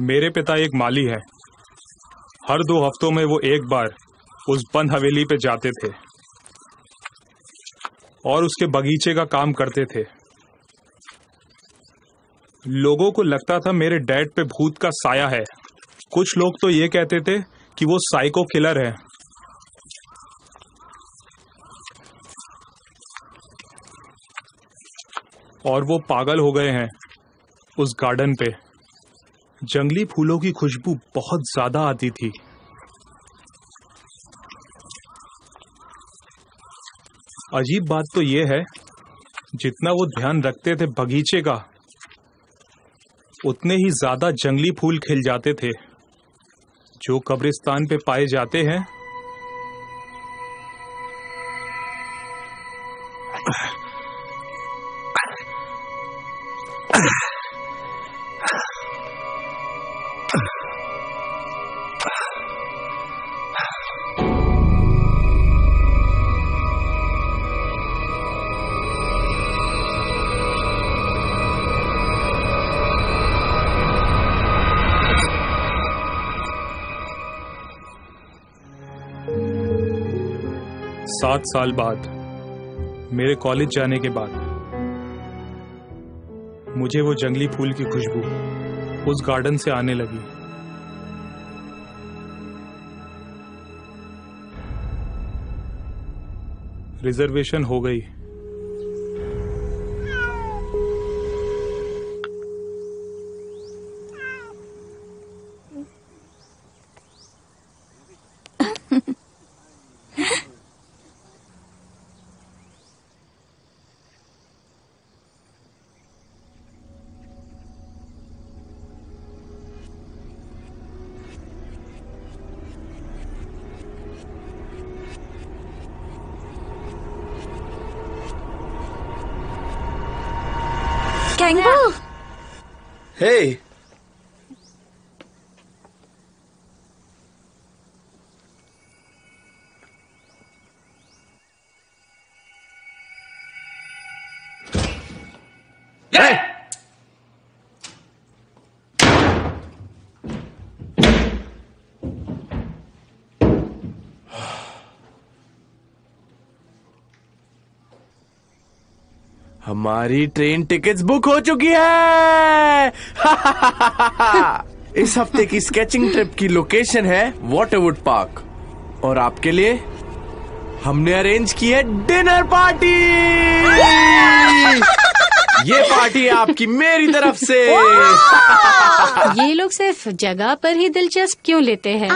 मेरे पिता एक माली है। हर 2 हफ्तों में वो एक बार उस बंद हवेली पे जाते थे और उसके बगीचे का काम करते थे। लोगों को लगता था मेरे डैड पे भूत का साया है। कुछ लोग तो ये कहते थे कि वो साइको किलर है। और वो पागल हो गए हैं उस गार्डन पे। जंगली फूलों की खुशबू बहुत ज्यादा आती थी। अजीब बात तो ये है, जितना वो ध्यान रखते थे बगीचे का, उतने ही ज्यादा जंगली फूल खिल जाते थे जो कब्रिस्तान पे पाए जाते हैं। सात साल बाद, मेरे कॉलेज जाने के बाद, मुझे वो जंगली फूल की खुशबू उस गार्डन से आने लगी। रिजर्वेशन हो गई। Kangaroo! Hey! Hey! हमारी ट्रेन टिकट्स बुक हो चुकी है। इस हफ्ते की स्केचिंग ट्रिप की लोकेशन है वाटरवुड पार्क और आपके लिए हमने अरेंज की है डिनर पार्टी। ये पार्टी आपकी मेरी तरफ से। ये लोग सिर्फ जगह पर ही दिलचस्प क्यों लेते हैं?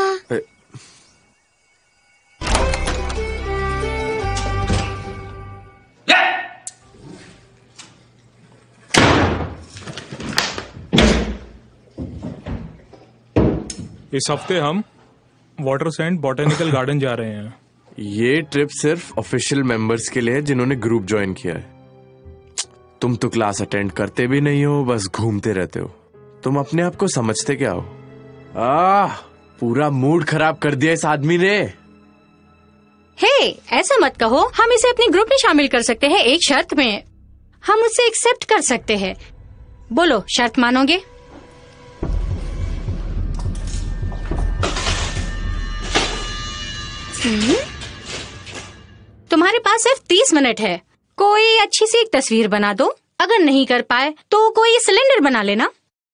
इस हफ्ते हम वाटरसेंड बॉटेनिकल गार्डन जा रहे हैं। ये ट्रिप सिर्फ ऑफिशियल मेंबर्स के लिए है जिन्होंने ग्रुप ज्वाइन किया है। तुम तो क्लास अटेंड करते भी नहीं हो, बस घूमते रहते हो। तुम अपने आप को समझते क्या हो? पूरा मूड खराब कर दिया इस आदमी ने। हे, ऐसा मत कहो। हम इसे अपने ग्रुप में शामिल कर सकते हैं, एक शर्त में। हम उसे एक्सेप्ट कर सकते हैं। बोलो, शर्त मानोगे? तुम्हारे पास सिर्फ 30 मिनट है। कोई अच्छी सी एक तस्वीर बना दो। अगर नहीं कर पाए तो कोई सिलेंडर बना लेना।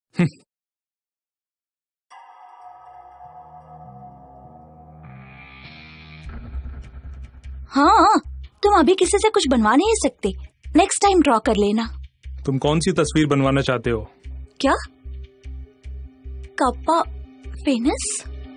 हाँ, तुम अभी किसी से कुछ बनवा नहीं सकते। नेक्स्ट टाइम ड्रॉ कर लेना। तुम कौन सी तस्वीर बनवाना चाहते हो? क्या? कप्पा फेनस?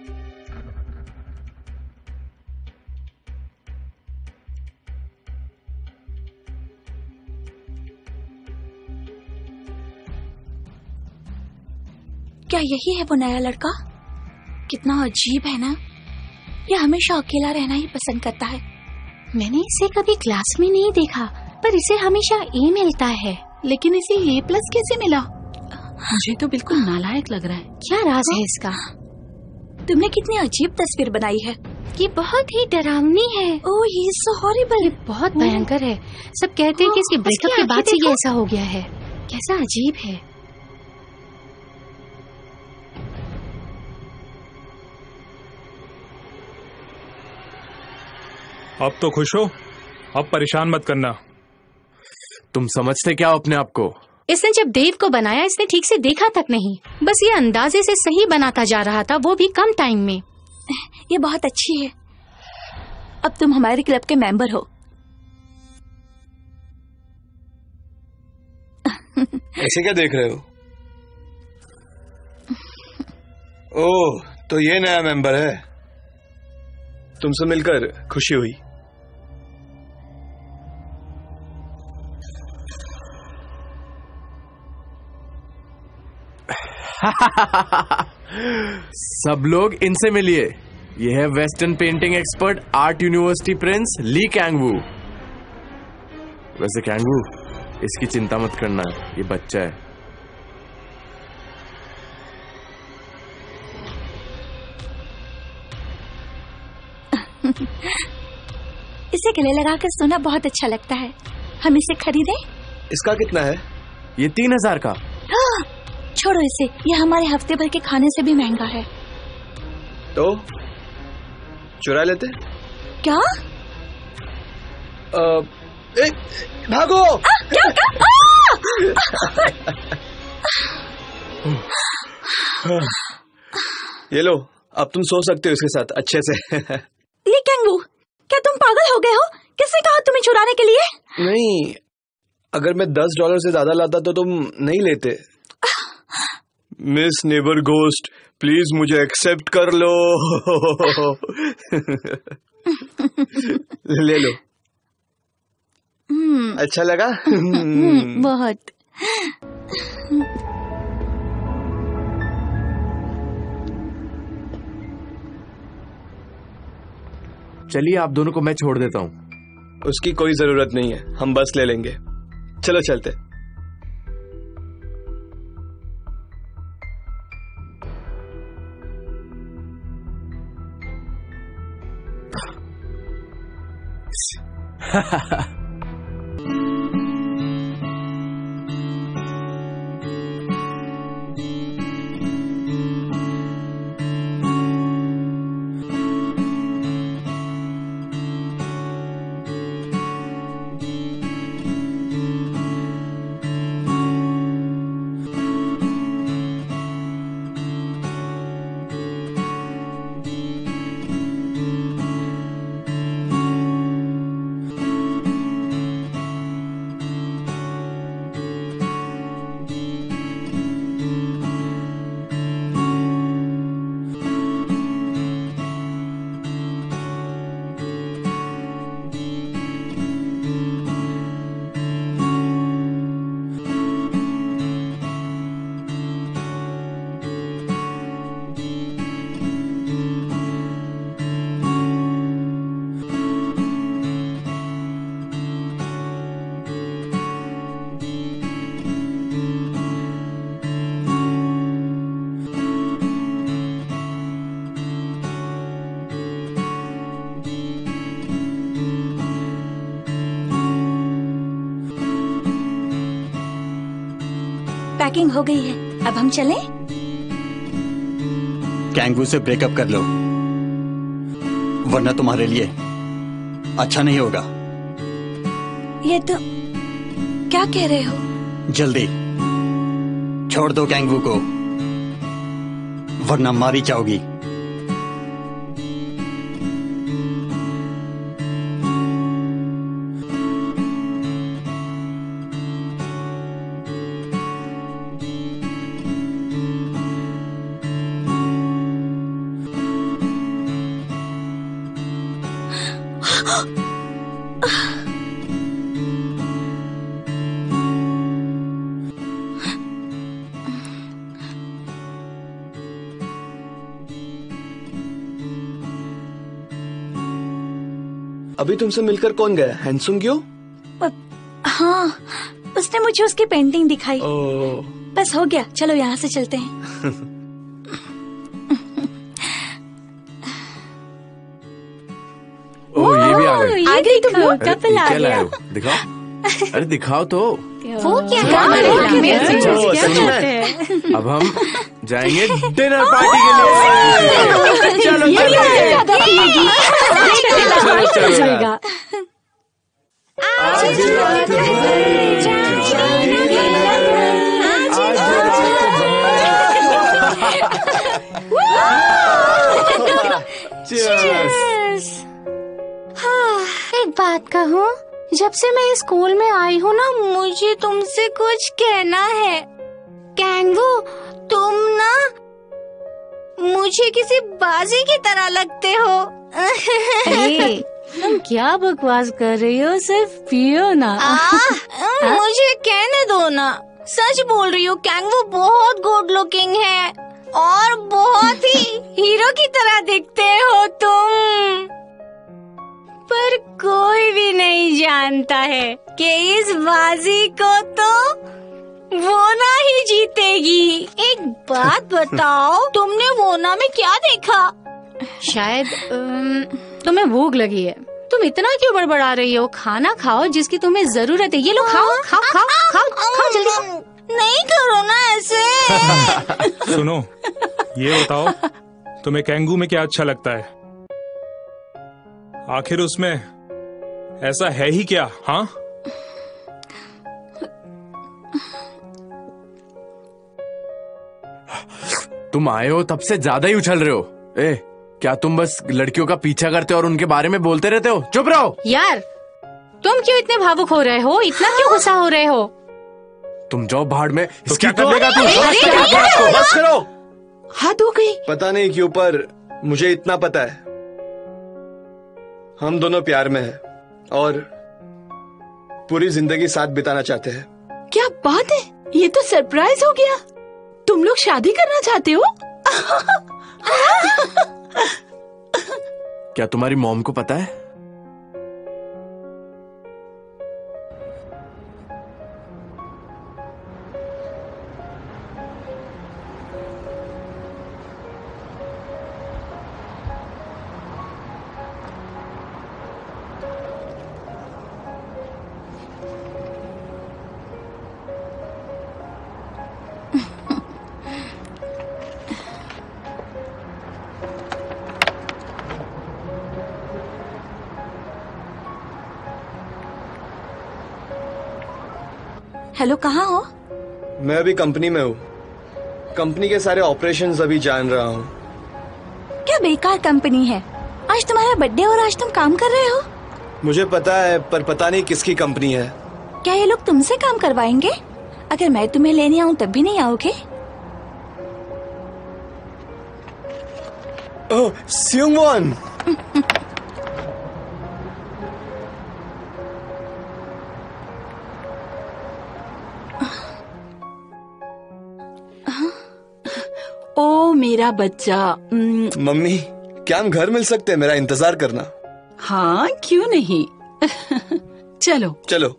क्या यही है वो नया लड़का? कितना अजीब है ना। ये हमेशा अकेला रहना ही पसंद करता है। मैंने इसे कभी क्लास में नहीं देखा, पर इसे हमेशा ए मिलता है। लेकिन इसे A+ कैसे मिला? मुझे तो बिल्कुल नालायक लग रहा है। क्या राज है इसका? तुमने कितनी अजीब तस्वीर बनाई है। ये बहुत ही डरावनी है। Oh, he is so horrible. ये बहुत भयंकर है। सब कहते हैं कि इसके ब्रेकअप के बाद से ये ऐसा हो गया है। कैसा अजीब है। अब तो खुश हो, अब परेशान मत करना। तुम समझते क्या हो अपने आप को? इसने जब देव को बनाया इसने ठीक से देखा तक नहीं, बस ये अंदाजे से सही बनाता जा रहा था, वो भी कम टाइम में। ये बहुत अच्छी है। अब तुम हमारे क्लब के मेंबर हो। ऐसे क्या देख रहे हो? ओह, तो ये नया मेंबर है। तुमसे मिलकर खुशी हुई। सब लोग इनसे मिलिए। ये है western painting expert, art university prince Lee Kangwoo. वैसे कैंगवू, इसकी चिंता मत करना, ये बच्चा है। इसे गले लगाकर सोना बहुत अच्छा लगता है। हम इसे खरीदें? इसका कितना है? ये 3000 का। छोड़ो इसे, ये हमारे हफ्ते भर के खाने से भी महंगा है। तो चुरा लेते? क्या? भागो! क्या? ये लो, अब तुम सो सकते हो इसके साथ अच्छे से। ली कैंगवू, क्या तुम पागल हो गए हो? किसने कहा तुम्हें चुराने के लिए? नहीं, अगर मैं $10 से ज्यादा लाता तो तुम नहीं लेते। मिस नेबर घोस्ट, प्लीज मुझे एक्सेप्ट कर लो। ले लो। अच्छा लगा? बहुत। चलिए, आप दोनों को मैं छोड़ देता हूँ। उसकी कोई जरूरत नहीं है, हम बस ले लेंगे। चलो चलते। पैकिंग हो गई है, अब हम चलें? कैंगवू से ब्रेकअप कर लो, वरना तुम्हारे लिए अच्छा नहीं होगा। ये तो क्या कह रहे हो? जल्दी छोड़ दो कैंगवू को, वरना मारी जाओगी। अभी तुमसे मिलकर कौन गया? हैंसुंग्यो? हाँ, उसने मुझे उसकी पेंटिंग दिखाई। ओह, बस हो गया, चलो यहाँ से चलते हैं। ओह, ये भी आ गए। आ गई तुम लोग, अरे, कपल आ क्या लाए गया। हो? दिखाओ। अरे दिखाओ तो। वो क्या अब हम जाएंगे डिनर पार्टी के लिए। चलो जाएगा। एक बात कहूँ, जब से मैं स्कूल में आई हूँ ना, मुझे तुमसे कुछ कहना है। कैंगू, तुम ना मुझे किसी बाजी की तरह लगते हो। तुम क्या बकवास कर रही हो, सिर्फ पियो ना। मुझे कहने दो ना, सच बोल रही हो। कैंगू बहुत गुड लुकिंग है और बहुत ही हीरो की तरह दिखते हो तुम। पर कोई भी नहीं जानता है कि इस बाजी को तो वोना ही जीतेगी। एक बात बताओ, तुमने वोना में क्या देखा? शायद तुम्हें भूख लगी है। तुम इतना क्यों बड़बड़ा रही हो? खाना खाओ जिसकी तुम्हें जरूरत है। ये लो, खाओ खाओ खाओ खाओ खाओ जल्दी। नहीं करो ना ऐसे। सुनो, ये बताओ तुम्हें कैंगू में क्या अच्छा लगता है? आखिर उसमें ऐसा है ही क्या? हाँ, तुम आए हो तब से ज्यादा ही उछल रहे हो। क्या तुम बस लड़कियों का पीछा करते हो और उनके बारे में बोलते रहते हो? चुप रहो यार। तुम क्यों इतने भावुक हो रहे हो? इतना क्यों गुस्सा हो रहे हो? तुम जाओ भाड़ में। तो क्या कर लेगा तू? बस करो। हद हो गई। पता नहीं क्यों, पर मुझे इतना पता है, हम दोनों प्यार में हैं और पूरी जिंदगी साथ बिताना चाहते हैं। क्या बात है, ये तो सरप्राइज हो गया। तुम लोग शादी करना चाहते हो? क्या तुम्हारी मॉम को पता है? हेलो, कहाँ हो? मैं अभी कंपनी में हूँ। कंपनी के सारे ऑपरेशंस अभी जान रहा हूँ। क्या बेकार कंपनी है। आज तुम्हारा बर्थडे और आज तुम काम कर रहे हो। मुझे पता है, पर पता नहीं किसकी कंपनी है। क्या ये लोग तुमसे काम करवाएंगे? अगर मैं तुम्हें लेने आऊँ तब भी नहीं आओगे? ओह, सियोंगवॉन। ओ मेरा बच्चा। मम्मी, क्या हम घर मिल सकते हैं? मेरा इंतजार करना। हाँ, क्यों नहीं। चलो चलो।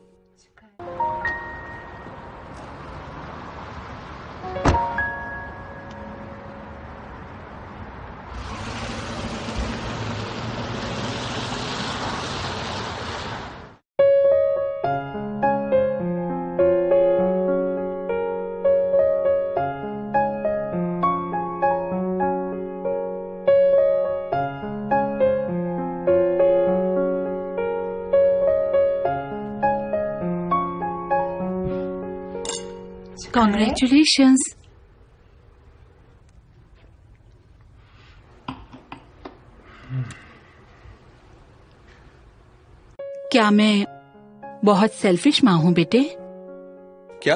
कॉन्ग्रेचुलेशंस। क्या मैं बहुत सेल्फिश माँ हूँ बेटे? क्या?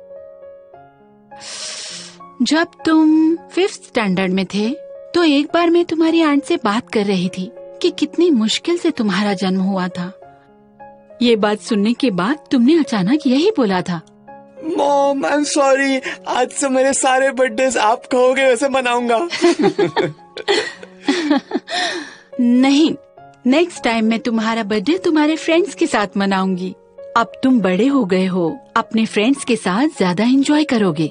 जब तुम 5th स्टैंडर्ड में थे तो एक बार मैं तुम्हारी आंट से बात कर रही थी कि कितनी मुश्किल से तुम्हारा जन्म हुआ था। ये बात सुनने के बाद तुमने अचानक यही बोला था, मॉम, आई एम सॉरी। आज से मेरे सारे बर्थडेज आप कहोगे वैसे मनाऊंगा। नहीं, नेक्स्ट टाइम मैं तुम्हारा बर्थडे तुम्हारे फ्रेंड्स के साथ मनाऊंगी। अब तुम बड़े हो गए हो, अपने फ्रेंड्स के साथ ज्यादा एंजॉय करोगे।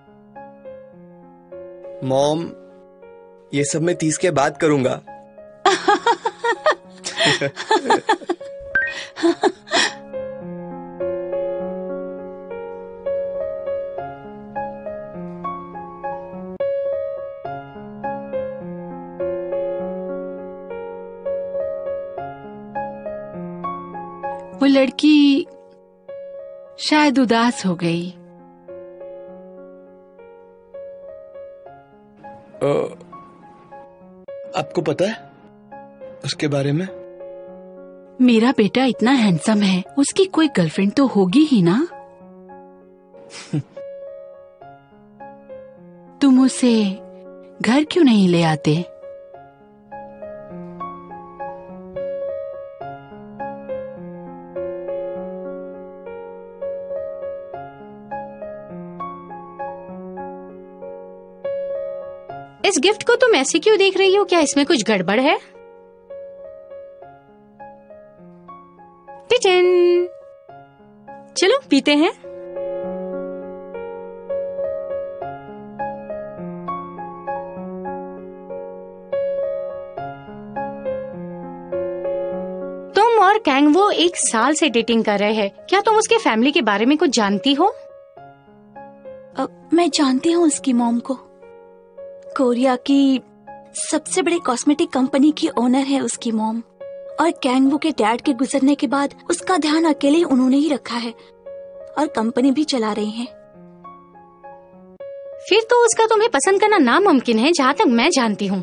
मॉम, ये सब मैं 30 के बाद करूंगा। लड़की शायद उदास हो गई। आपको पता है उसके बारे में? मेरा बेटा इतना हैंडसम है, उसकी कोई गर्लफ्रेंड तो होगी ही ना। तुम उसे घर क्यों नहीं ले आते? इस गिफ्ट को तुम ऐसे क्यों देख रही हो? क्या इसमें कुछ गड़बड़ है? टिचन, चलो पीते हैं। तुम और कैंगवो 1 साल से डेटिंग कर रहे हैं। क्या तुम उसके फैमिली के बारे में कुछ जानती हो? मैं जानती हूँ उसकी मॉम को। कोरिया की सबसे बड़ी कॉस्मेटिक कंपनी की ओनर है उसकी मॉम, और कैंगवो के डैड के गुजरने के बाद उसका ध्यान अकेले उन्होंने ही रखा है और कंपनी भी चला रही हैं। फिर तो उसका तुम्हें पसंद करना नामुमकिन है, जहाँ तक मैं जानती हूँ।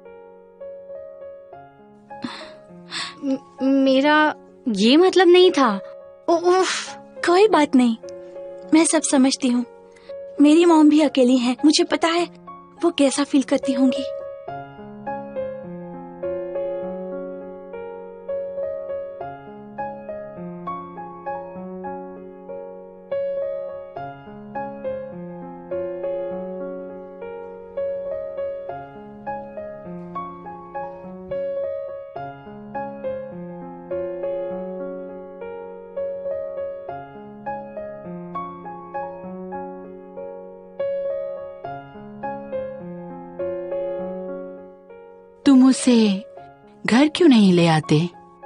मेरा ये मतलब नहीं था। उफ। कोई बात नहीं, मैं सब समझती हूँ। मेरी मॉम भी अकेली है, मुझे पता है वो कैसा फील करती होंगी। तुम उसे घर क्यों नहीं ले आते?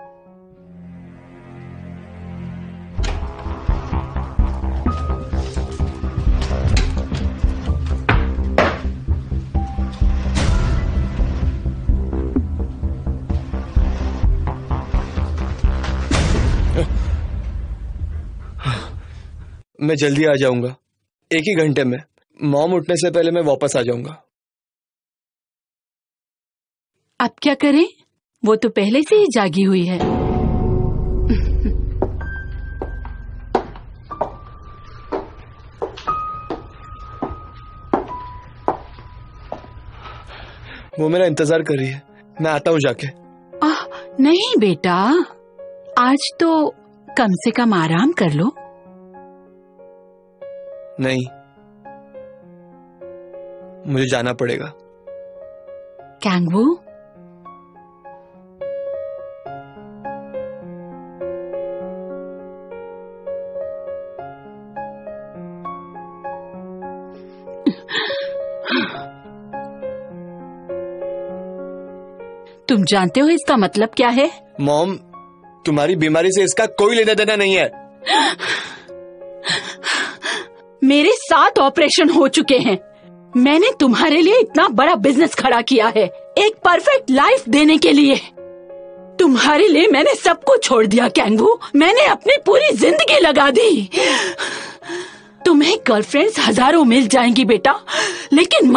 मैं जल्दी आ जाऊंगा, 1 ही घंटे में। मॉम उठने से पहले मैं वापस आ जाऊंगा। अब क्या करें? वो तो पहले से ही जागी हुई है। वो मेरा इंतजार कर रही है, मैं आता हूँ जाके। नहीं बेटा, आज तो कम से कम आराम कर लो। नहीं, मुझे जाना पड़ेगा। कैंगवो, तुम जानते हो इसका मतलब क्या है? मॉम, तुम्हारी बीमारी से इसका कोई लेना देना नहीं है। मेरे 7 ऑपरेशन हो चुके हैं। मैंने तुम्हारे लिए इतना बड़ा बिजनेस खड़ा किया है, एक परफेक्ट लाइफ देने के लिए। तुम्हारे लिए मैंने सब कुछ छोड़ दिया कैंगवो। मैंने अपनी पूरी जिंदगी लगा दी। तुम्हें गर्लफ्रेंड्स हजारों मिल जाएंगी बेटा, लेकिन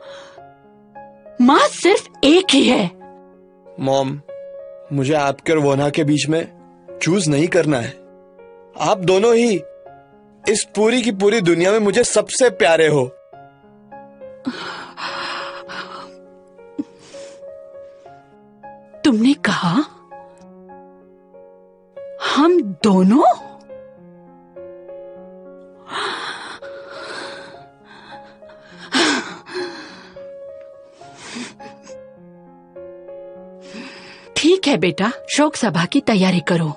माँ सिर्फ एक ही है। मॉम, मुझे आपके और वोना के बीच में चूज नहीं करना है। आप दोनों ही इस पूरी की पूरी दुनिया में मुझे सबसे प्यारे हो। तुमने कहा हम दोनों? ठीक है बेटा, शोक सभा की तैयारी करो।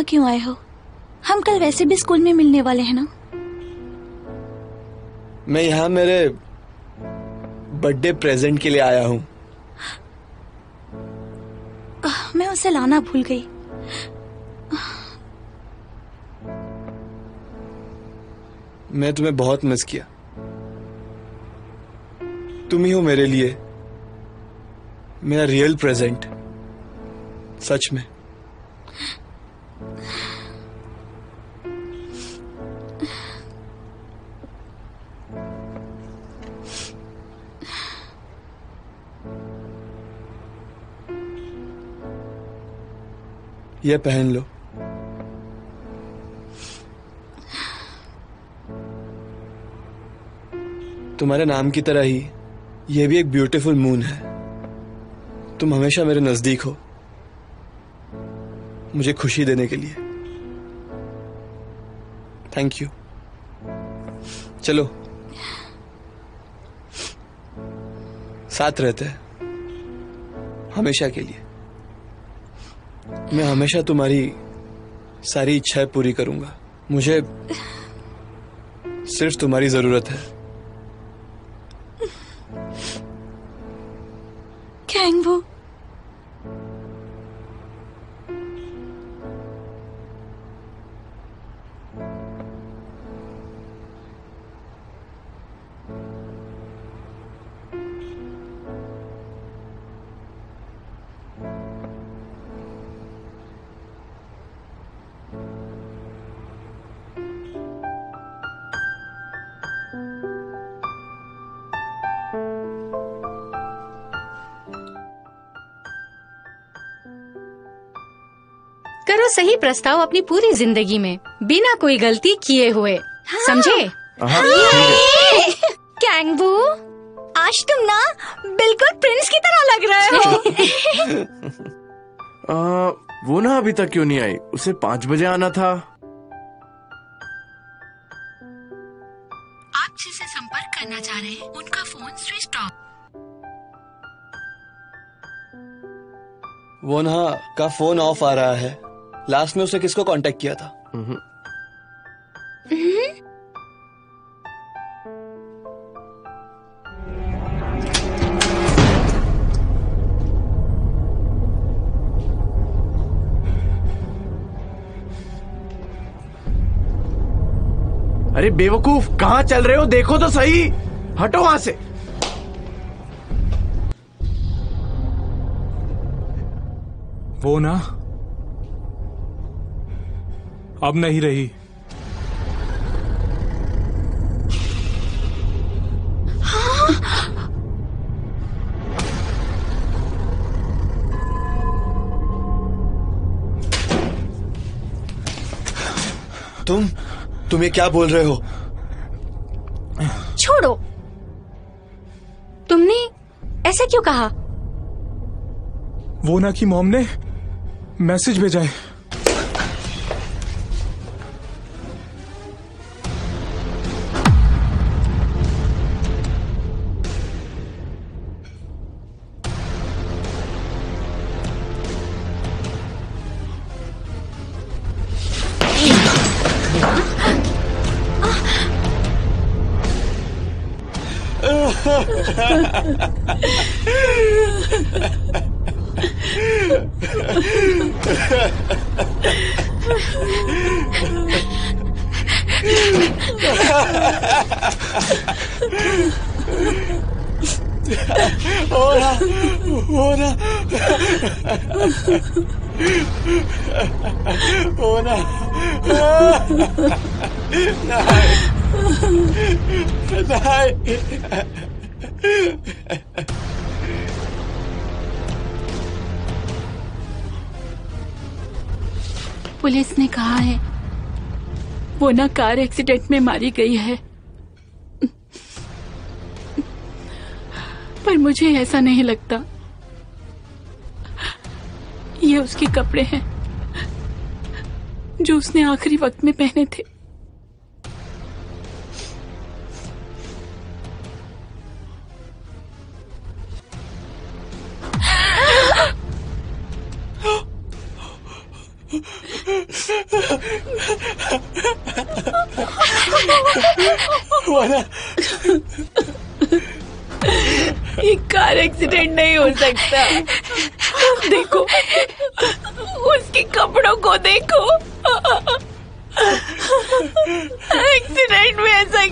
यहाँ क्यों आए हो? हम कल वैसे भी स्कूल में मिलने वाले हैं ना? मैं यहाँ मेरे बर्थडे प्रेजेंट के लिए आया हूँ। मैं उसे लाना भूल गई। मैं तुम्हें बहुत मिस किया। तुम ही हो मेरे लिए मेरा रियल प्रेजेंट, सच में। ये पहन लो। तुम्हारे नाम की तरह ही ये भी एक ब्यूटीफुल मून है। तुम हमेशा मेरे नजदीक हो, मुझे खुशी देने के लिए। Thank you. चलो साथ रहते हैं हमेशा के लिए। मैं हमेशा तुम्हारी सारी इच्छाएं पूरी करूंगा। मुझे सिर्फ तुम्हारी जरूरत है। कैंगवू, करो सही प्रस्ताव अपनी पूरी जिंदगी में बिना कोई गलती किए हुए। समझे? कैंगवू, आज तुम ना बिल्कुल प्रिंस की तरह लग रहे हो। वो ना अभी तक क्यों नहीं आई? उसे 5 बजे आना था। आप जिससे संपर्क करना चाह रहे हैं उनका फोन स्विच ऑफ। वोना का फोन ऑफ आ रहा है। लास्ट में उसने किसको कांटेक्ट किया था? अरे बेवकूफ, कहाँ चल रहे हो? देखो तो सही। हटो वहां से। वो ना अब नहीं रही। तुम ये क्या बोल रहे हो? छोड़ो, तुमने ऐसा क्यों कहा? वो ना की मॉम ने मैसेज भेजा है। पुलिस ने कहा है वो ना कार एक्सीडेंट में मारी गई है, पर मुझे ऐसा नहीं लगता। ये उसके कपड़े हैं जो उसने आखिरी वक्त में पहने थे। ये कार एक्सीडेंट नहीं हो सकता। देखो, उसके कपड़ों को देखो। एक्सीडेंट में ऐसा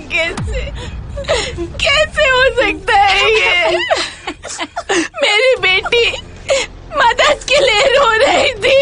कैसे हो सकता है ये? मेरी बेटी मदद के लिए रो रही थी।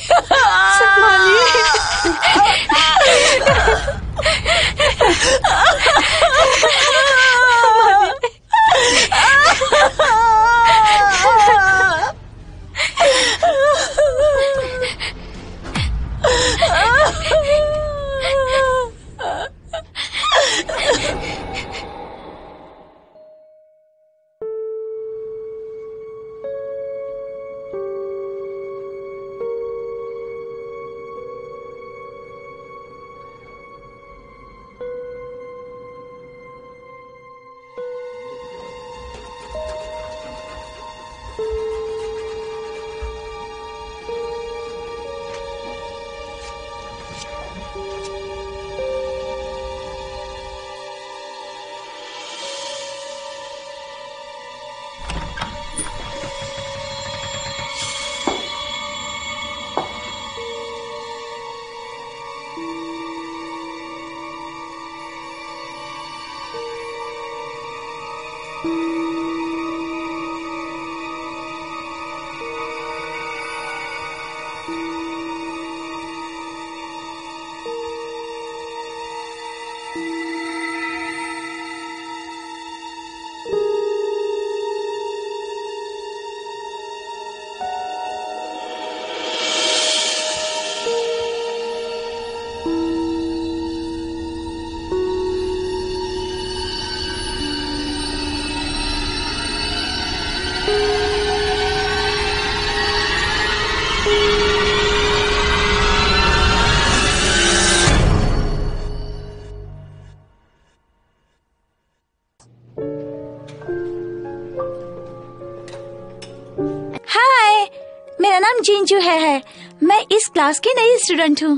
मेरा नाम जिंजू है। मैं इस क्लास की नई स्टूडेंट हूँ।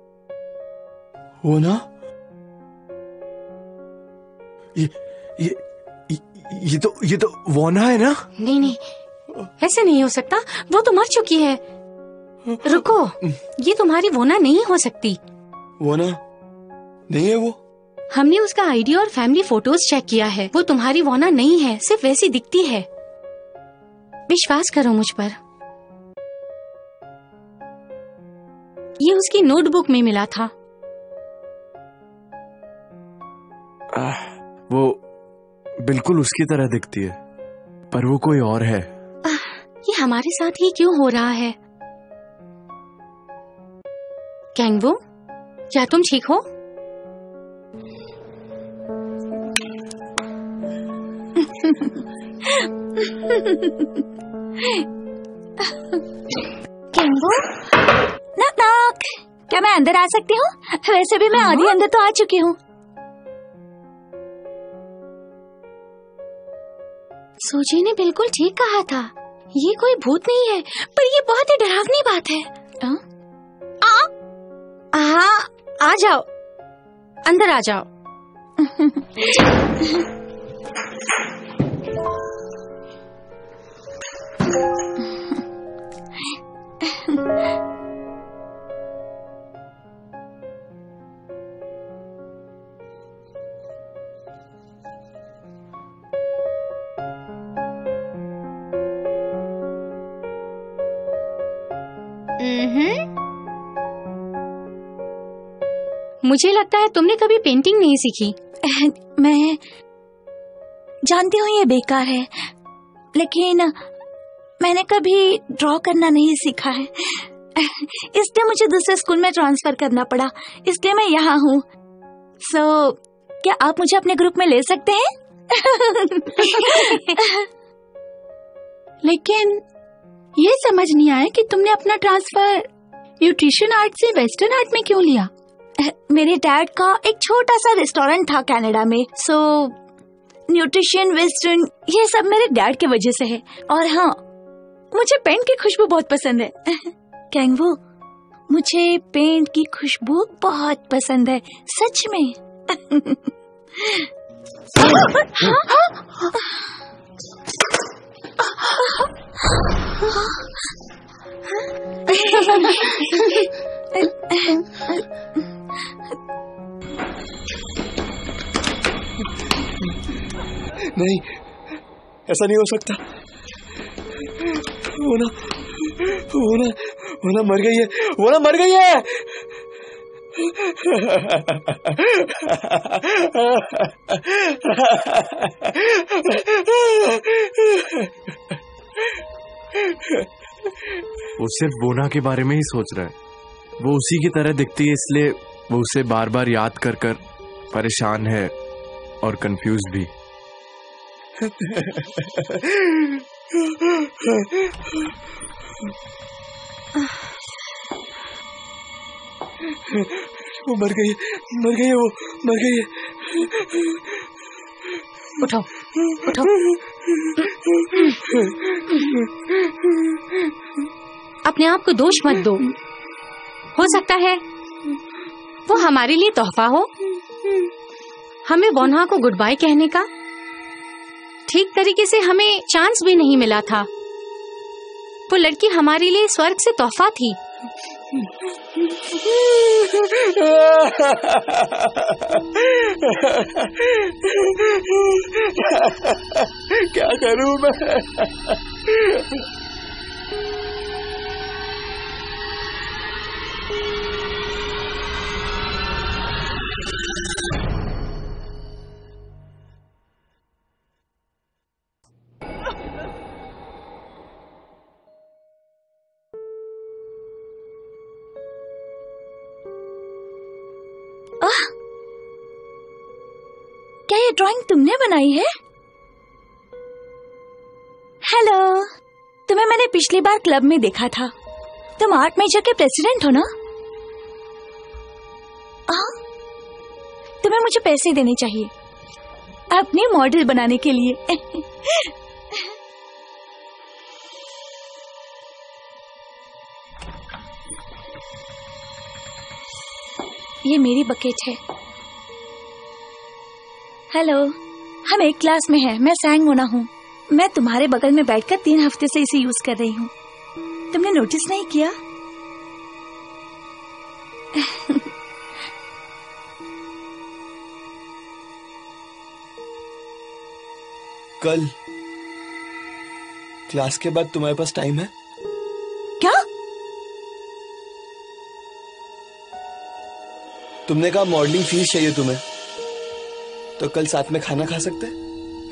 वो ना ये तो वोना है ना? नहीं, ऐसे नहीं हो सकता। वो तो मर चुकी है। रुको, ये तुम्हारी वोना नहीं हो सकती। वोना नहीं है वो? हमने उसका आईडी और फैमिली फोटोज चेक किया है। वो तुम्हारी वोना नहीं है, सिर्फ वैसी दिखती है। विश्वास करो मुझ पर। ये उसकी नोटबुक में मिला था। वो बिल्कुल उसकी तरह दिखती है, पर वो कोई और है। ये हमारे साथ ही क्यों हो रहा है? कैंगवू, क्या तुम ठीक हो? Kangwoo, knock knock. क्या मैं अंदर आ सकती हूँ? वैसे भी मैं आधी अंदर तो आ चुकी हूँ। सूजी ने बिल्कुल ठीक कहा था। ये कोई भूत नहीं है, पर ये बहुत ही डरावनी बात है। आ जाओ, अंदर आ जाओ। मुझे लगता है तुमने कभी पेंटिंग नहीं सीखी। मैं जानती हूँ ये बेकार है, लेकिन मैंने कभी ड्रॉ करना नहीं सीखा है। इसलिए मुझे दूसरे स्कूल में ट्रांसफर करना पड़ा, इसलिए मैं यहाँ हूँ। क्या आप मुझे अपने ग्रुप में ले सकते हैं? लेकिन ये समझ नहीं आया कि तुमने अपना ट्रांसफर न्यूट्रिशन आर्ट से वेस्टर्न आर्ट में क्यों लिया? मेरे डैड का एक छोटा सा रेस्टोरेंट था कनाडा में, न्यूट्रिशन वेस्टर्न ये सब मेरे डैड की वजह से है। और हाँ, मुझे पेंट की खुशबू बहुत पसंद है। कैंगवू, मुझे पेंट की खुशबू बहुत पसंद है, सच में। नहीं, ऐसा नहीं हो सकता। वो ना मर गई है, वो ना मर गई है। वो सिर्फ बोना के बारे में ही सोच रहा है। वो उसी की तरह दिखती है, इसलिए वो उसे बार बार याद कर कर परेशान है और कंफ्यूज भी। वो मर गई है, वो मर गई है। उठो उठो। अपने आप को दोष मत दो। हो सकता है वो हमारे लिए तोहफा हो, हमें वोन्हा को गुड बाय कहने का ठीक तरीके से हमें चांस भी नहीं मिला था। वो लड़की हमारे लिए स्वर्ग से तोहफा थी। क्या करूं मैं? क्या ये ड्राइंग तुमने बनाई है? हेलो, तुम्हें मैंने पिछली बार क्लब में देखा था। तुम आर्ट मेजर के प्रेसिडेंट हो ना? तुम्हें मुझे पैसे देने चाहिए अपने मॉडल बनाने के लिए। ये मेरी बकेट है। हेलो, हम एक क्लास में हैं। मैं सैंग मोना हूँ। मैं तुम्हारे बगल में बैठकर 3 हफ्ते से इसे यूज कर रही हूँ। तुमने नोटिस नहीं किया? कल क्लास के बाद तुम्हारे पास टाइम है? क्या? तुमने कहा मॉडलिंग फीस चाहिए तुम्हें, तो कल साथ में खाना खा सकते हैं?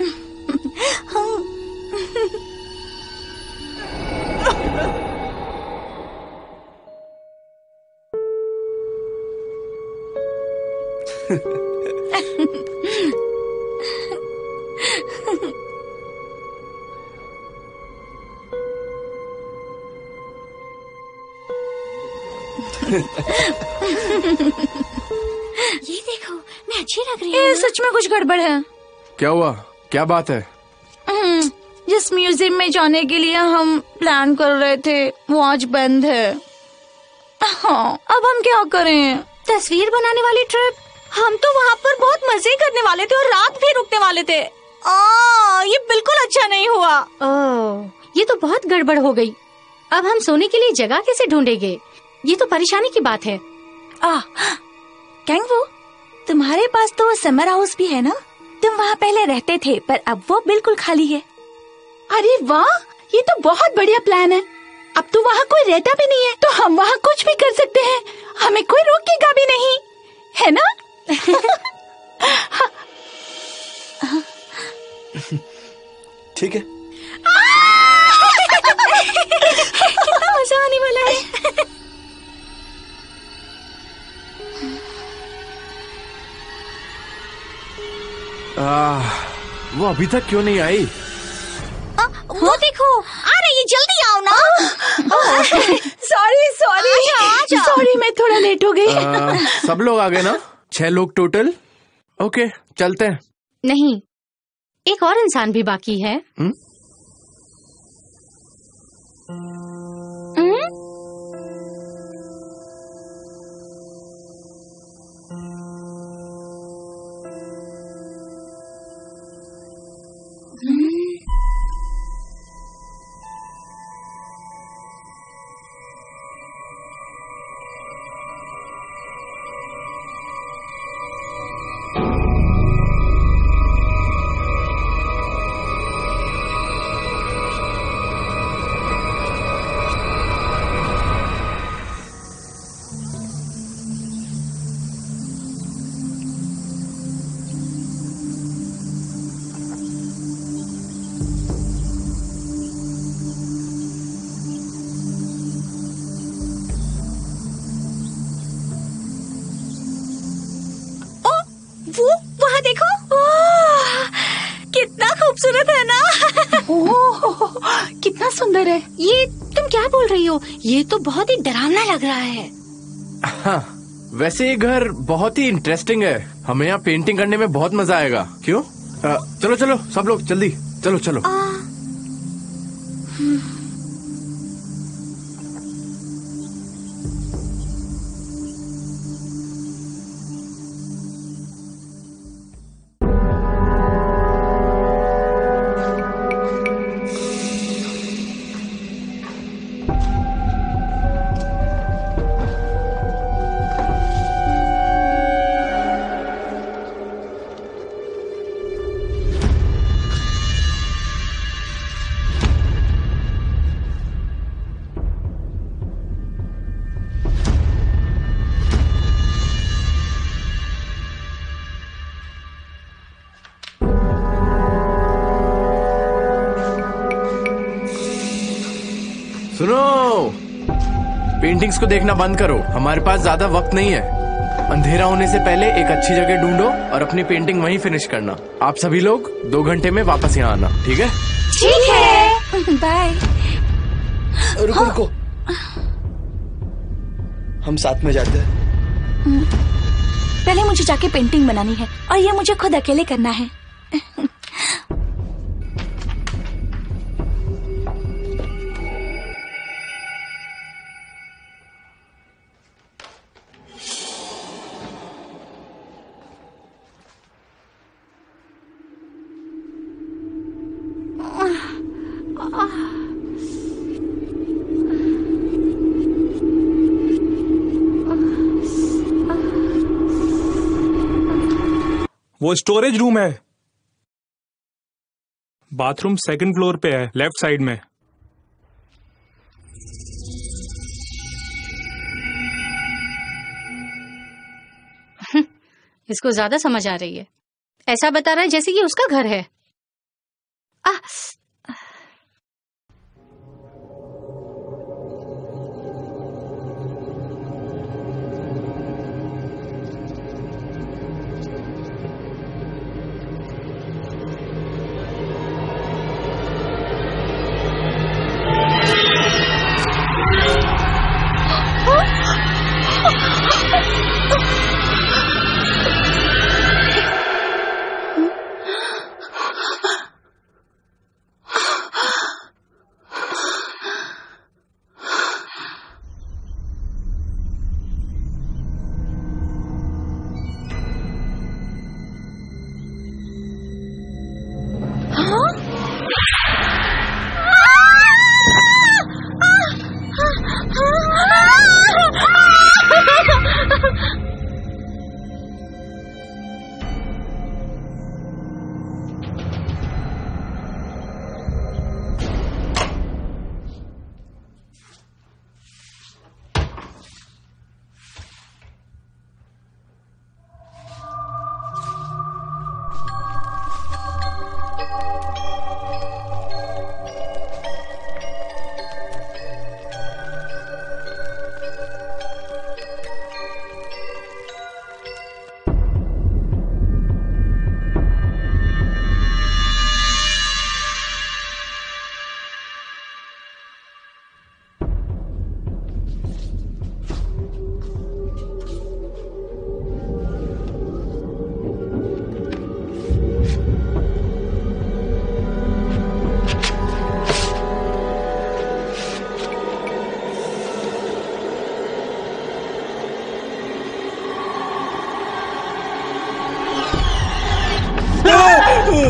ये देखो, मैं अच्छी लग रही हूँ। सच में कुछ गड़बड़ है। क्या हुआ? क्या बात है? जिस म्यूजियम में जाने के लिए हम प्लान कर रहे थे वो आज बंद है। हाँ, अब हम क्या करें? तस्वीर बनाने वाली ट्रिप, हम तो वहाँ पर बहुत मजे करने वाले थे और रात भी रुकने वाले थे। ये बिल्कुल अच्छा नहीं हुआ। ये तो बहुत गड़बड़ हो गई। अब हम सोने के लिए जगह कैसे ढूंढेंगे? ये तो परेशानी की बात है। कैंगवू, तुम्हारे पास तो समर हाउस भी है ना? तुम वहाँ पहले रहते थे, पर अब वो बिल्कुल खाली है। अरे वाह, ये तो बहुत बढ़िया प्लान है। अब तो वहाँ कोई रहता भी नहीं है, तो हम वहाँ कुछ भी कर सकते हैं। हमें कोई रोकेगा भी नहीं, है ना? ठीक है। कितना मजा आने वाला है। वो अभी तक क्यों नहीं आई? वो देखो, आ रही है, जल्दी आओ ना। सॉरी, मैं थोड़ा लेट हो गई। सब लोग आ गए ना? 6 लोग टोटल। ओके, चलते हैं। नहीं, एक और इंसान भी बाकी है। वो वहाँ देखो, कितना खूबसूरत है ना। ओह, कितना सुंदर है। ये तुम क्या बोल रही हो? ये तो बहुत ही डरावना लग रहा है। हाँ, वैसे ये घर बहुत ही इंटरेस्टिंग है। हमें यहाँ पेंटिंग करने में बहुत मजा आएगा। क्यों? चलो चलो सब लोग जल्दी चलो चलो। सुनो, पेंटिंग्स को देखना बंद करो। हमारे पास ज्यादा वक्त नहीं है। अंधेरा होने से पहले एक अच्छी जगह ढूंढो और अपनी पेंटिंग वहीं फिनिश करना। आप सभी लोग 2 घंटे में वापस यहाँ आना, ठीक है? ठीक है, बाय। रुको रुको, हम साथ में जाते हैं। पहले मुझे जाके पेंटिंग बनानी है और ये मुझे खुद अकेले करना है। वो स्टोरेज रूम है। बाथरूम 2nd फ्लोर पे है, लेफ्ट साइड में। इसको ज्यादा समझ आ रही है। ऐसा बता रहा है जैसे कि उसका घर है।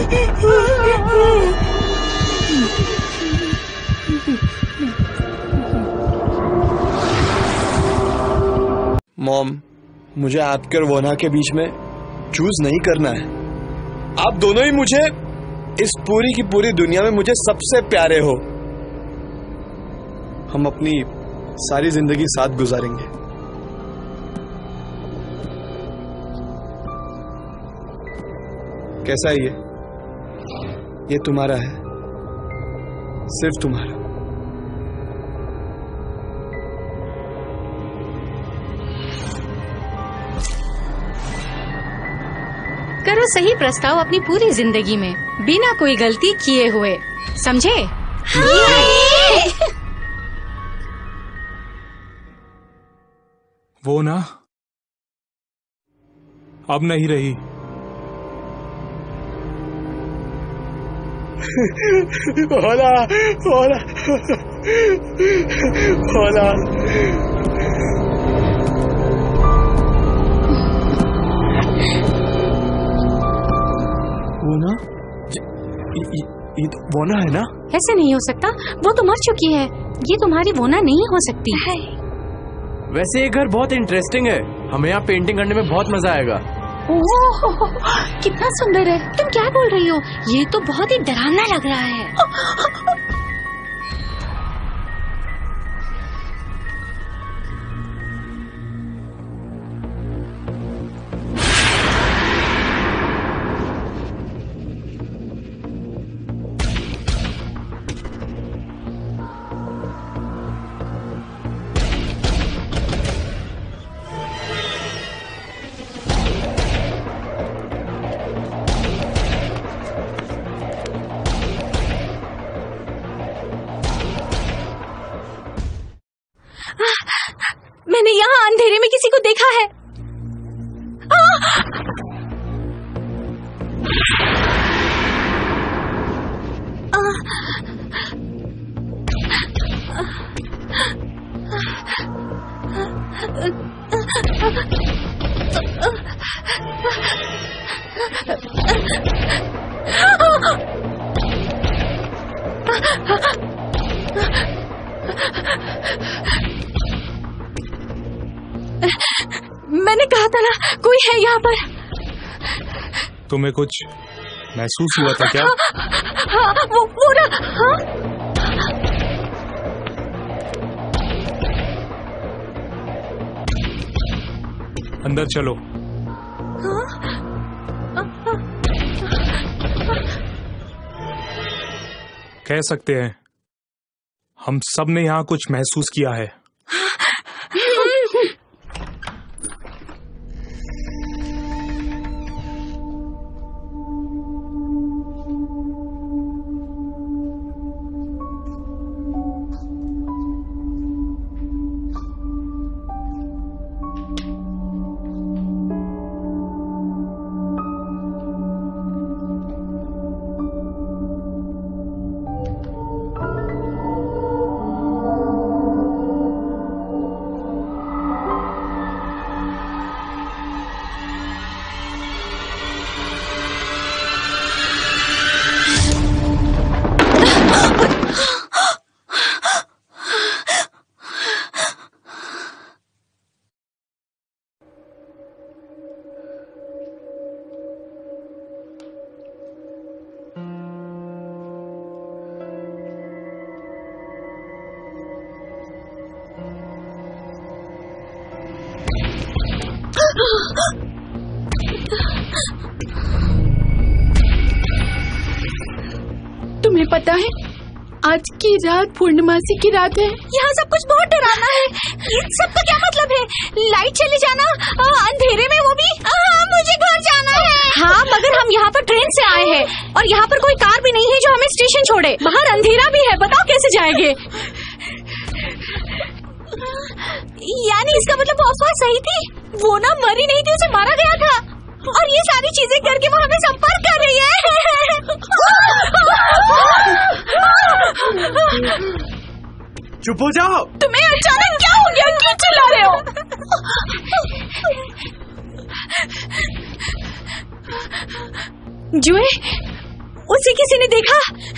मॉम, मुझे आपके और वोना के बीच में चूज नहीं करना है। आप दोनों ही मुझे इस पूरी की पूरी दुनिया में मुझे सबसे प्यारे हो। हम अपनी सारी जिंदगी साथ गुजारेंगे। कैसा है ये तुम्हारा है, सिर्फ तुम्हारा। करो सही प्रस्ताव अपनी पूरी जिंदगी में, बिना कोई गलती किए हुए, समझे? वो ना अब नहीं रही। होला, होला, होला। वो ना ये तो वोना है ना? ऐसे नहीं हो सकता, वो तो मर चुकी है। ये तुम्हारी वोना नहीं हो सकती है। वैसे ये घर बहुत इंटरेस्टिंग है, हमें यहाँ पेंटिंग करने में बहुत मजा आएगा। ओह, कितना सुंदर है। तुम क्या बोल रही हो? ये तो बहुत ही डरावना लग रहा है। मैंने यहाँ अंधेरे में किसी को देखा है। मैंने कहा था ना, कोई है यहाँ पर। तुम्हें कुछ महसूस हुआ था क्या? हाँ, वो ना। हाँ? अंदर चलो। कह सकते हैं हम सब ने यहाँ कुछ महसूस किया है। तुम्हें पता है आज की रात पूर्णमासी की रात है। यहाँ सब कुछ बहुत डरावना है। इन सब का क्या मतलब है? लाइट चले जाना, अंधेरे में, वो भी। मुझे घर जाना है। हाँ, मगर हम यहाँ पर ट्रेन से आए हैं और यहाँ पर कोई कार भी नहीं है जो हमें स्टेशन छोड़े। बाहर अंधेरा भी है, बताओ कैसे जाएंगे? यानी इसका मतलब अफवाह सही थी? वो ना मरी नहीं थी, उसे मारा गया था। और ये सारी चीजें करके वो हमें संपर्क कर रही है। चुप हो जाओ। तुम्हें अचानक क्या हो गया? क्यों चिल्ला रहे हो? जुए, उसे किसी ने देखा?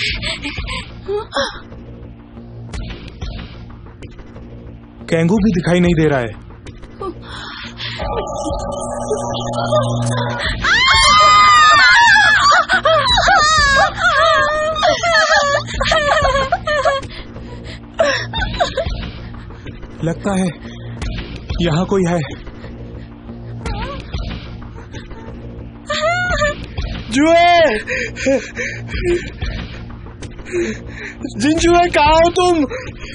कैंगू भी दिखाई नहीं दे रहा है। लगता है यहाँ कोई है। जुए, जिनजुए कहाँ हो तुम?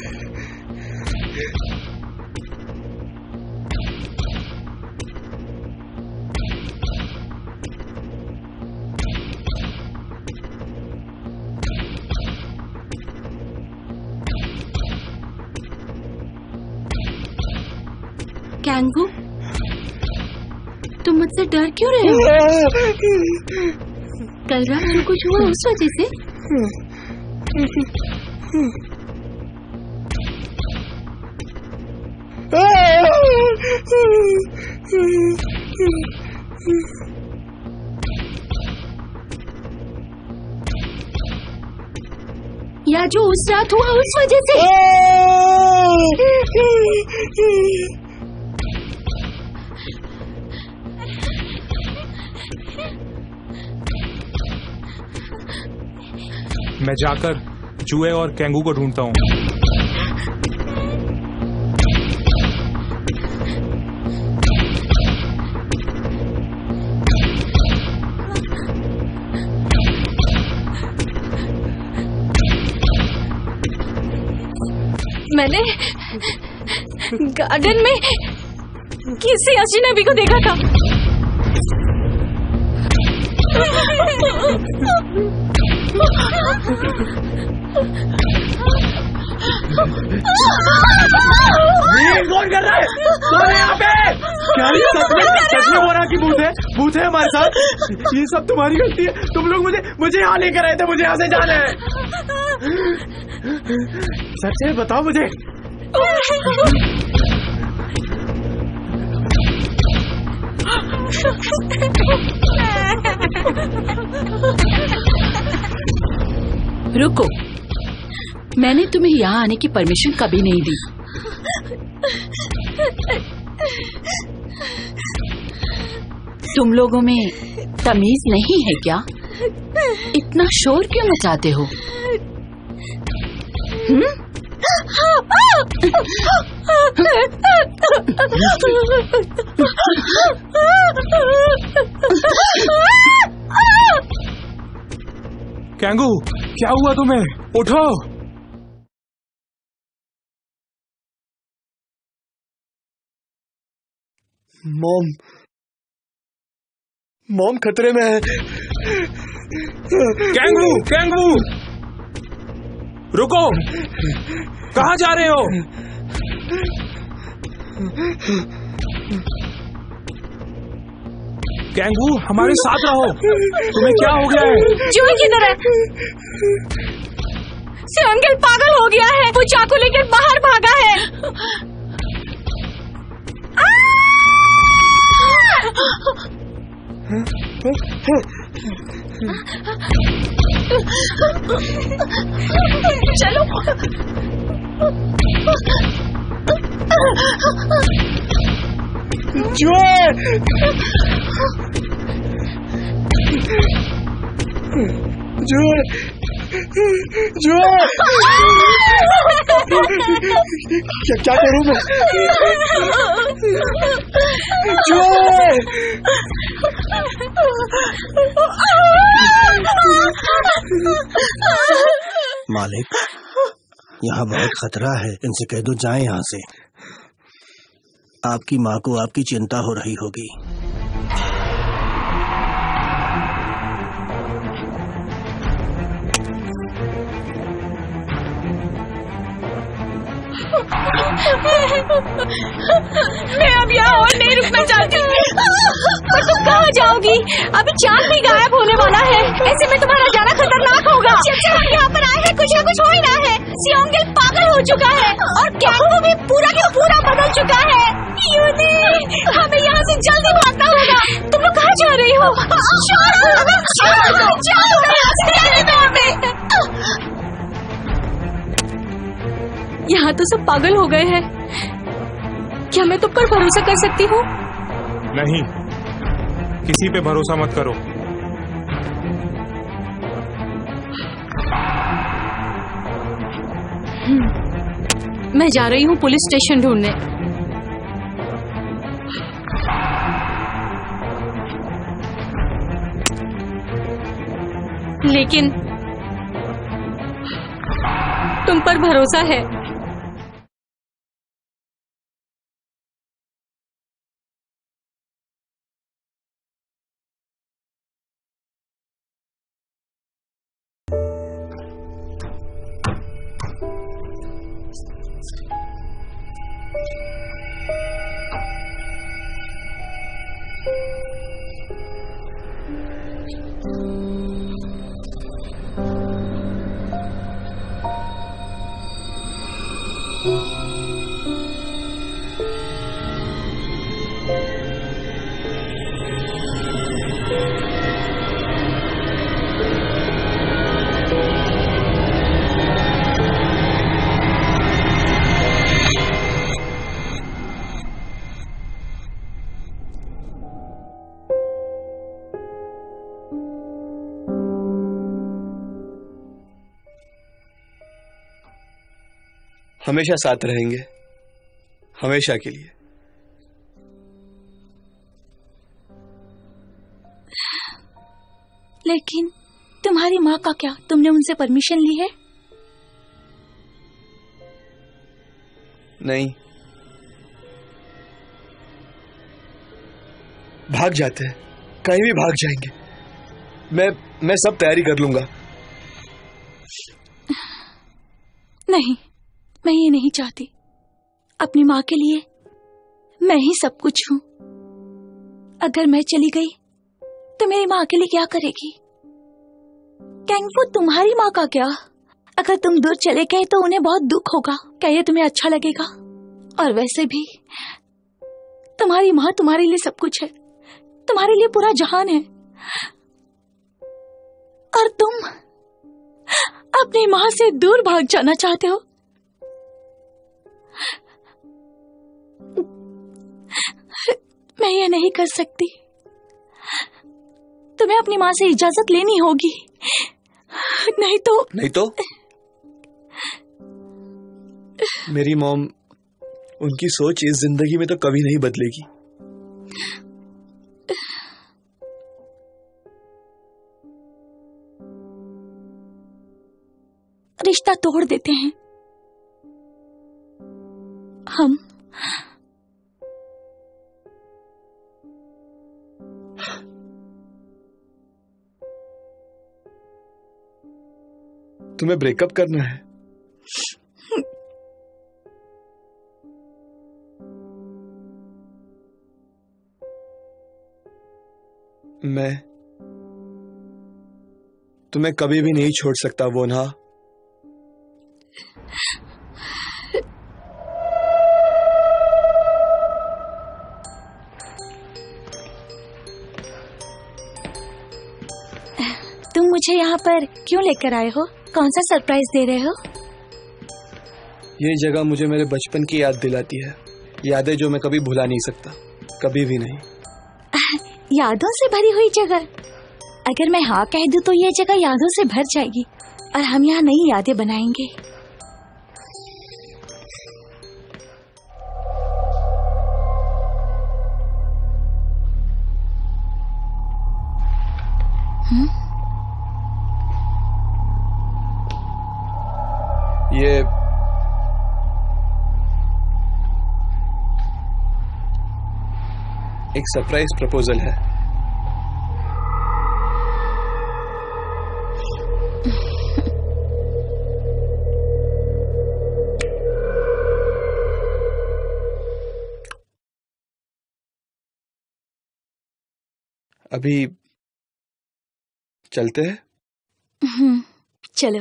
कैंगू, तुम मुझसे डर क्यों रहे हो? कल रात जो कुछ हुआ उस वजह से? या जो उस रात हुआ उस वजह से? मैं जाकर जुए और कैंगू को ढूंढता हूँ। मैंने गार्डन में किसी अजनबी को देखा था। ये कौन कर रहा है? कौन है यहाँ पे? क्या ये सच में हो रहा कि भूत है हमारे साथ? ये सब तुम्हारी गलती है। तुम लोग मुझे यहाँ लेकर आए थे। मुझे यहाँ से जाना है। सच है, बताओ मुझे। रुको, मैंने तुम्हें यहाँ आने की परमिशन कभी नहीं दी। तुम लोगों में तमीज नहीं है क्या? इतना शोर क्यों मचाते हो? कैंगू, क्या हुआ तुम्हें? उठो। मॉम खतरे में है। कैंगू, रुको। कहाँ जा रहे हो? कैंगू, हमारे साथ रहो। तुम्हें क्या हो गया है? जुए किधर है? सियोंगेल पागल हो गया है। वो चाकू लेकर बाहर भागा है। चलो। क्या करूं मैं? मालिक, यहाँ बहुत खतरा है। इनसे कह दो जाएं यहाँ से। आपकी माँ को आपकी चिंता हो रही होगी। मैं अब यहाँ और नहीं रुकना चाहती। पर तुम कहाँ जाओगी? अभी चांद भी गायब होने वाला है। ऐसे में तुम्हारा जाना खतरनाक होगा। जब से हम यहाँ पर आए हैं कुछ न कुछ हो ही रहा है। सियोंगेल पागल हो चुका है और कैंगू भी पूरा का पूरा बदल चुका है। यूनी, हमें यहाँ से जल्दी भागना होगा। तुम लोग कहाँ जा रही हो? जाओ यहाँ से। तो सब पागल हो गए हैं। क्या मैं तुम पर भरोसा कर सकती हूँ? नहीं, किसी पे भरोसा मत करो। मैं जा रही हूँ पुलिस स्टेशन ढूंढने। लेकिन तुम पर भरोसा है। हमेशा साथ रहेंगे, हमेशा के लिए। लेकिन तुम्हारी माँ का क्या? तुमने उनसे परमिशन ली है? नहीं, भाग जाते हैं, कहीं भी भाग जाएंगे। मैं सब तैयारी कर लूंगा। नहीं, मैं ये नहीं चाहती। अपनी माँ के लिए मैं ही सब कुछ हूँ। अगर मैं चली गई तो मेरी माँ के लिए क्या करेगी? कैंगवू, तुम्हारी माँ का क्या? अगर तुम दूर चले गए तो उन्हें बहुत दुख होगा। क्या ये तुम्हें अच्छा लगेगा? और वैसे भी तुम्हारी माँ तुम्हारे लिए सब कुछ है, तुम्हारे लिए पूरा जहान है। और तुम अपनी माँ से दूर भाग जाना चाहते हो? मैं ये नहीं कर सकती। तुम्हें अपनी माँ से इजाजत लेनी होगी, नहीं तो मेरी मॉम, उनकी सोच इस जिंदगी में तो कभी नहीं बदलेगी। रिश्ता तोड़ देते हैं हम। तुम्हें ब्रेकअप करना है? मैं तुम्हें कभी भी नहीं छोड़ सकता वोन्हा। तुम मुझे यहाँ पर क्यों लेकर आए हो? कौन सा सरप्राइज दे रहे हो? ये जगह मुझे मेरे बचपन की याद दिलाती है, यादें जो मैं कभी भुला नहीं सकता, कभी भी नहीं। यादों से भरी हुई जगह? अगर मैं हाँ कह दूं तो ये जगह यादों से भर जाएगी और हम यहाँ नई यादें बनाएंगे। ये एक सरप्राइज प्रपोजल है। अभी चलते हैं? चलो।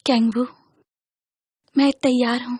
कैंगवू, मैं तैयार हूँ।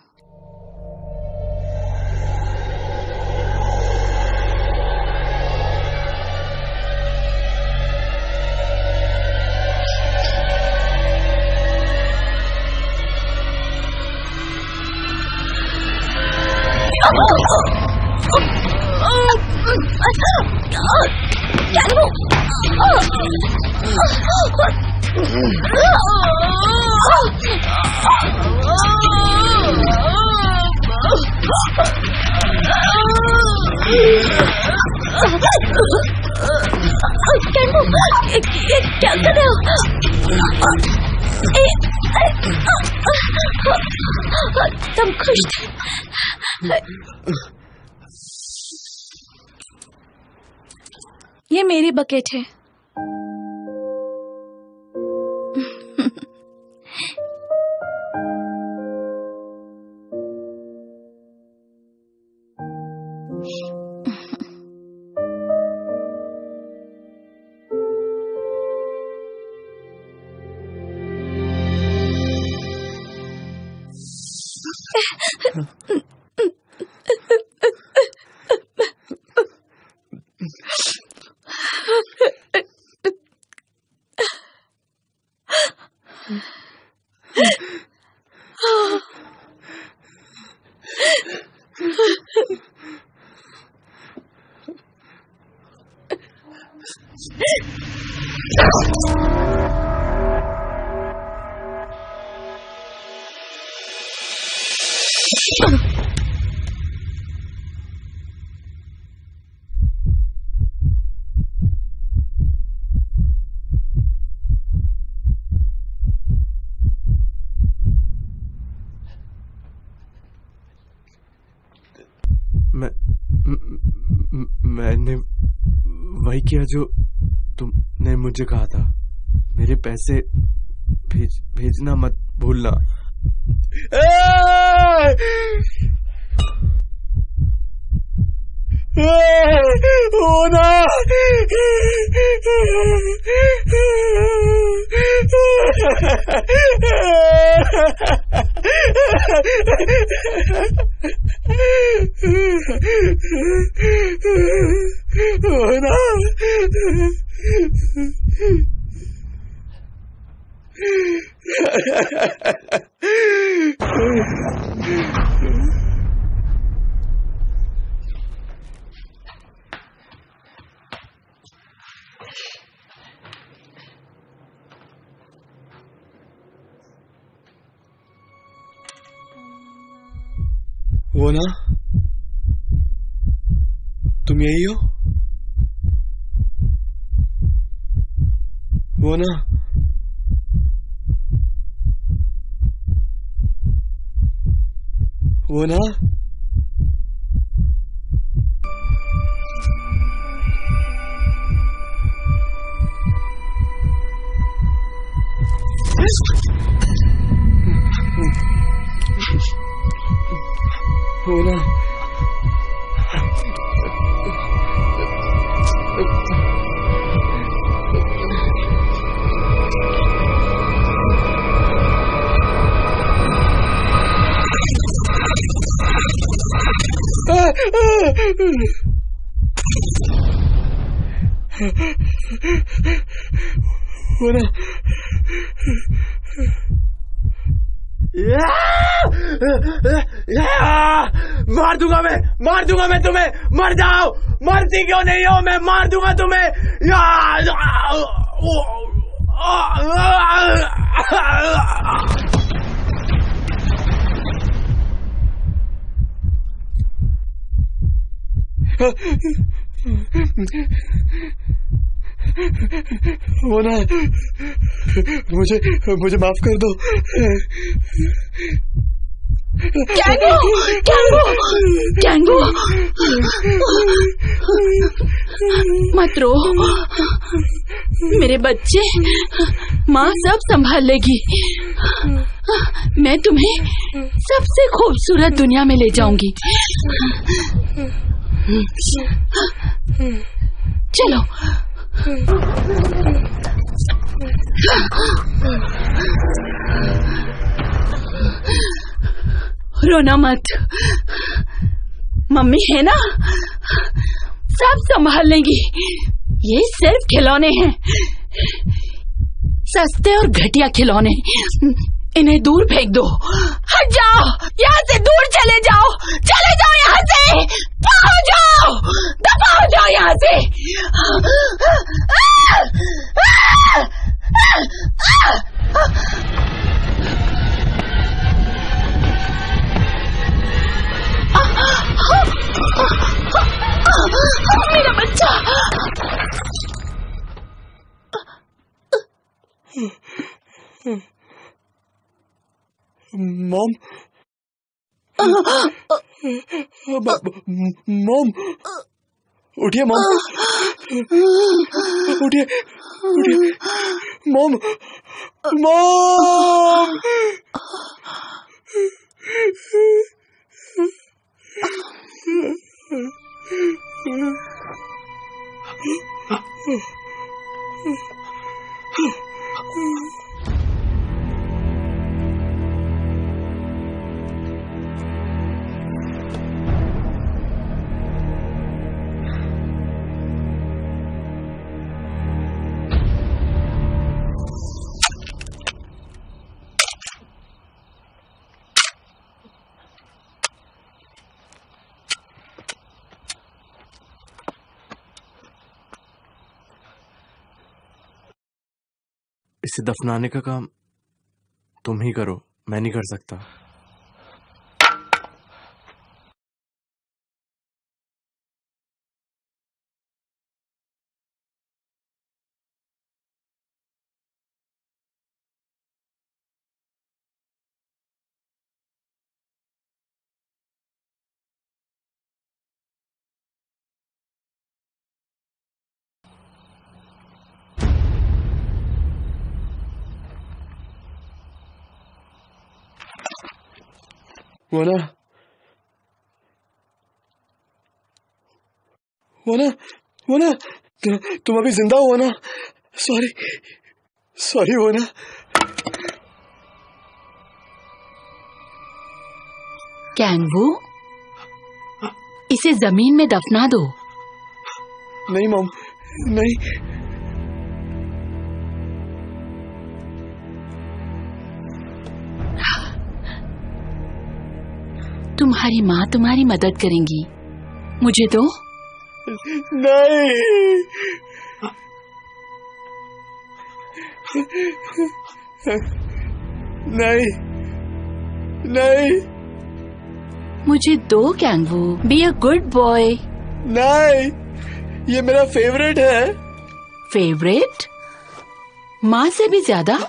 क्या कर रहे हो? तुम खुश थे? ये मेरी बकेट है। मैंने वही किया जो तुमने मुझे कहा था। मेरे पैसे भेजना मत भूलना। वो ना, तुम यही हो? वो ना, वो ना, वो ना, वो ना, मार दूंगा मैं तुम्हें। मर जाओ, मरती क्यों नहीं हो? मैं मार दूंगा तुम्हें। वो ना, मुझे माफ कर दो। कैंगू, मत रो मेरे बच्चे, माँ सब संभाल लेगी। मैं तुम्हें सबसे खूबसूरत दुनिया में ले जाऊंगी। चलो। रोना मत, मम्मी है ना, सब संभाल लेंगी। ये सिर्फ खिलौने हैं, सस्ते और घटिया खिलौने। इन्हें दूर फेंक दो। हट जाओ यहाँ से, दूर चले जाओ, चले जाओ यहाँ से, भाग जाओ, दफा हो जाओ यहाँ से। मेरा बच्चा। मॉम, मॉम, उठिए मॉम, उठिए, उठिए मॉम, मॉम। इसे दफनाने का काम तुम ही करो, मैं नहीं कर सकता। वना, वना, वना, तुम अभी जिंदा हो ना? सॉरी, सॉरी वना। कैंगवू, इसे जमीन में दफना दो। नहीं मॉम, नहीं। तुम्हारी माँ तुम्हारी मदद करेंगी, मुझे दो। नहीं, नहीं, नहीं, मुझे दो Kangwoo, be a good boy. नहीं, ये मेरा फेवरेट है। फेवरेट? माँ से भी ज्यादा?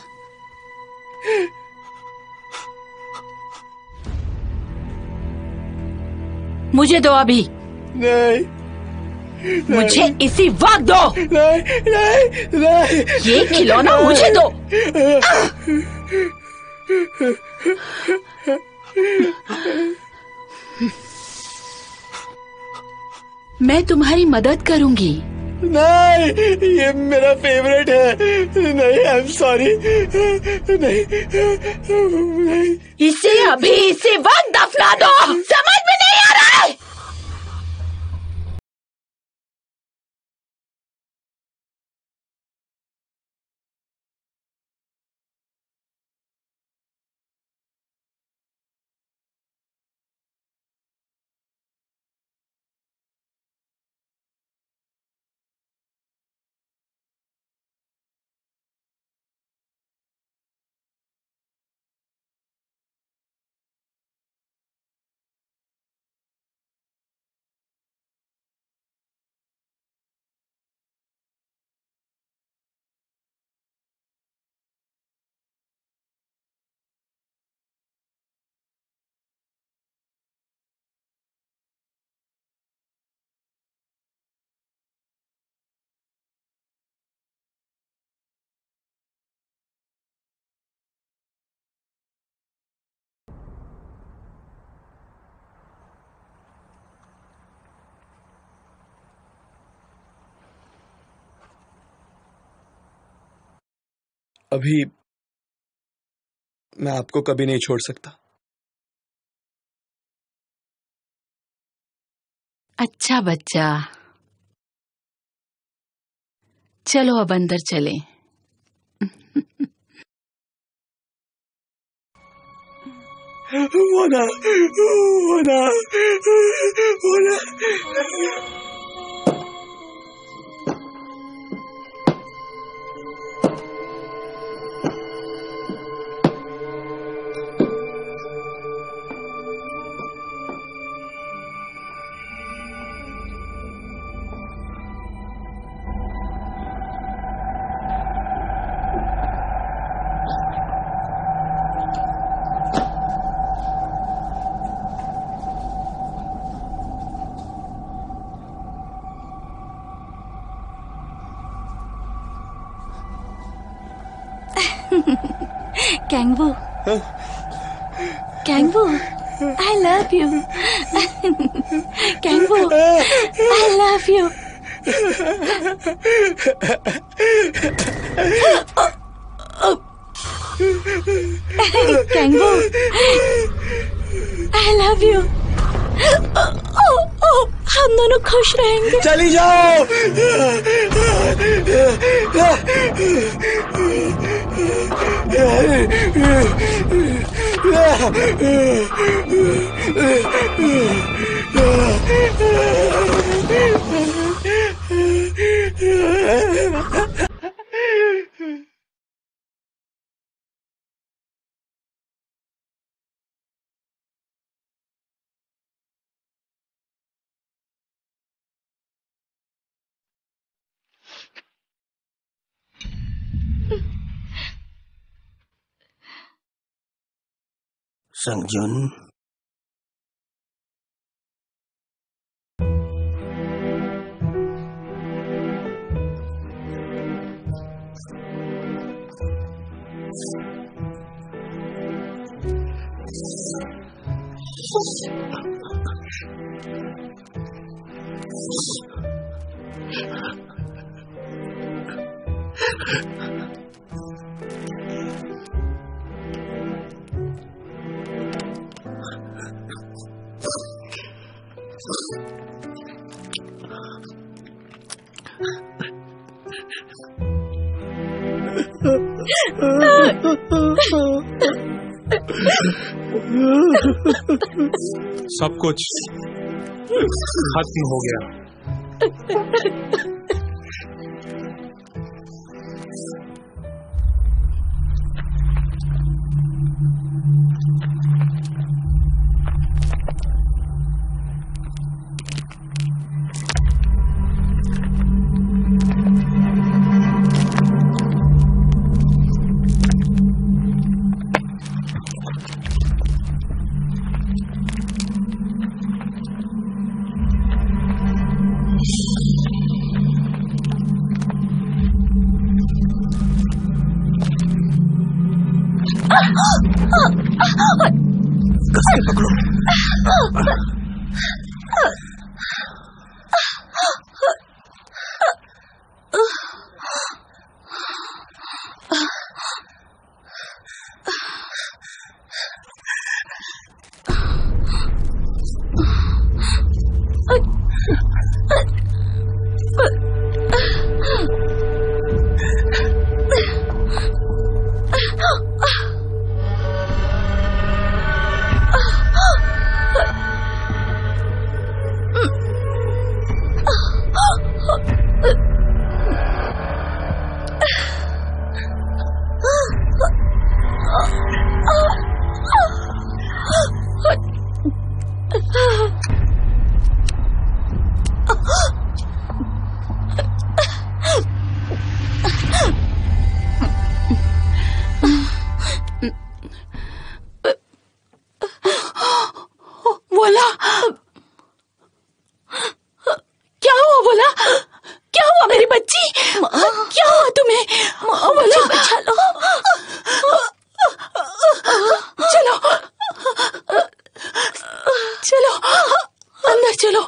मुझे दो अभी। नहीं, मुझे इसी वक्त दो। नहीं, नहीं, नहीं। ये खिलौना मुझे दो। मैं तुम्हारी मदद करूंगी। नहीं, ये मेरा फेवरेट है। नहीं, आई एम सॉरी। नहीं, नहीं। इसे अभी इसी वक्त दफना दो। समझ में नहीं आ रहा है? अभी मैं आपको कभी नहीं छोड़ सकता। अच्छा बच्चा, चलो अब अंदर चलें। Mona, Mona, Mona. कैंगवू, कैंगवू, I love you. कैंगवू, I love you. कैंगवू, I love you. हम दोनों खुश रहेंगे। चली जाओ। संगजुन, सब कुछ खत्म हो गया। कसके पकड़ो। बोला क्या हुआ? बोला क्या हुआ मेरी बच्ची? क्या हुआ तुम्हें? बोला बचा लो। चलो चलो अंदर चलो।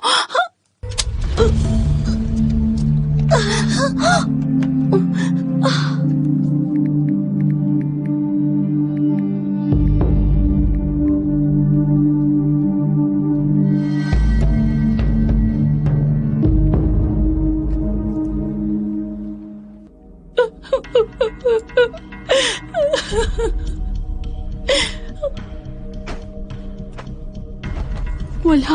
बोला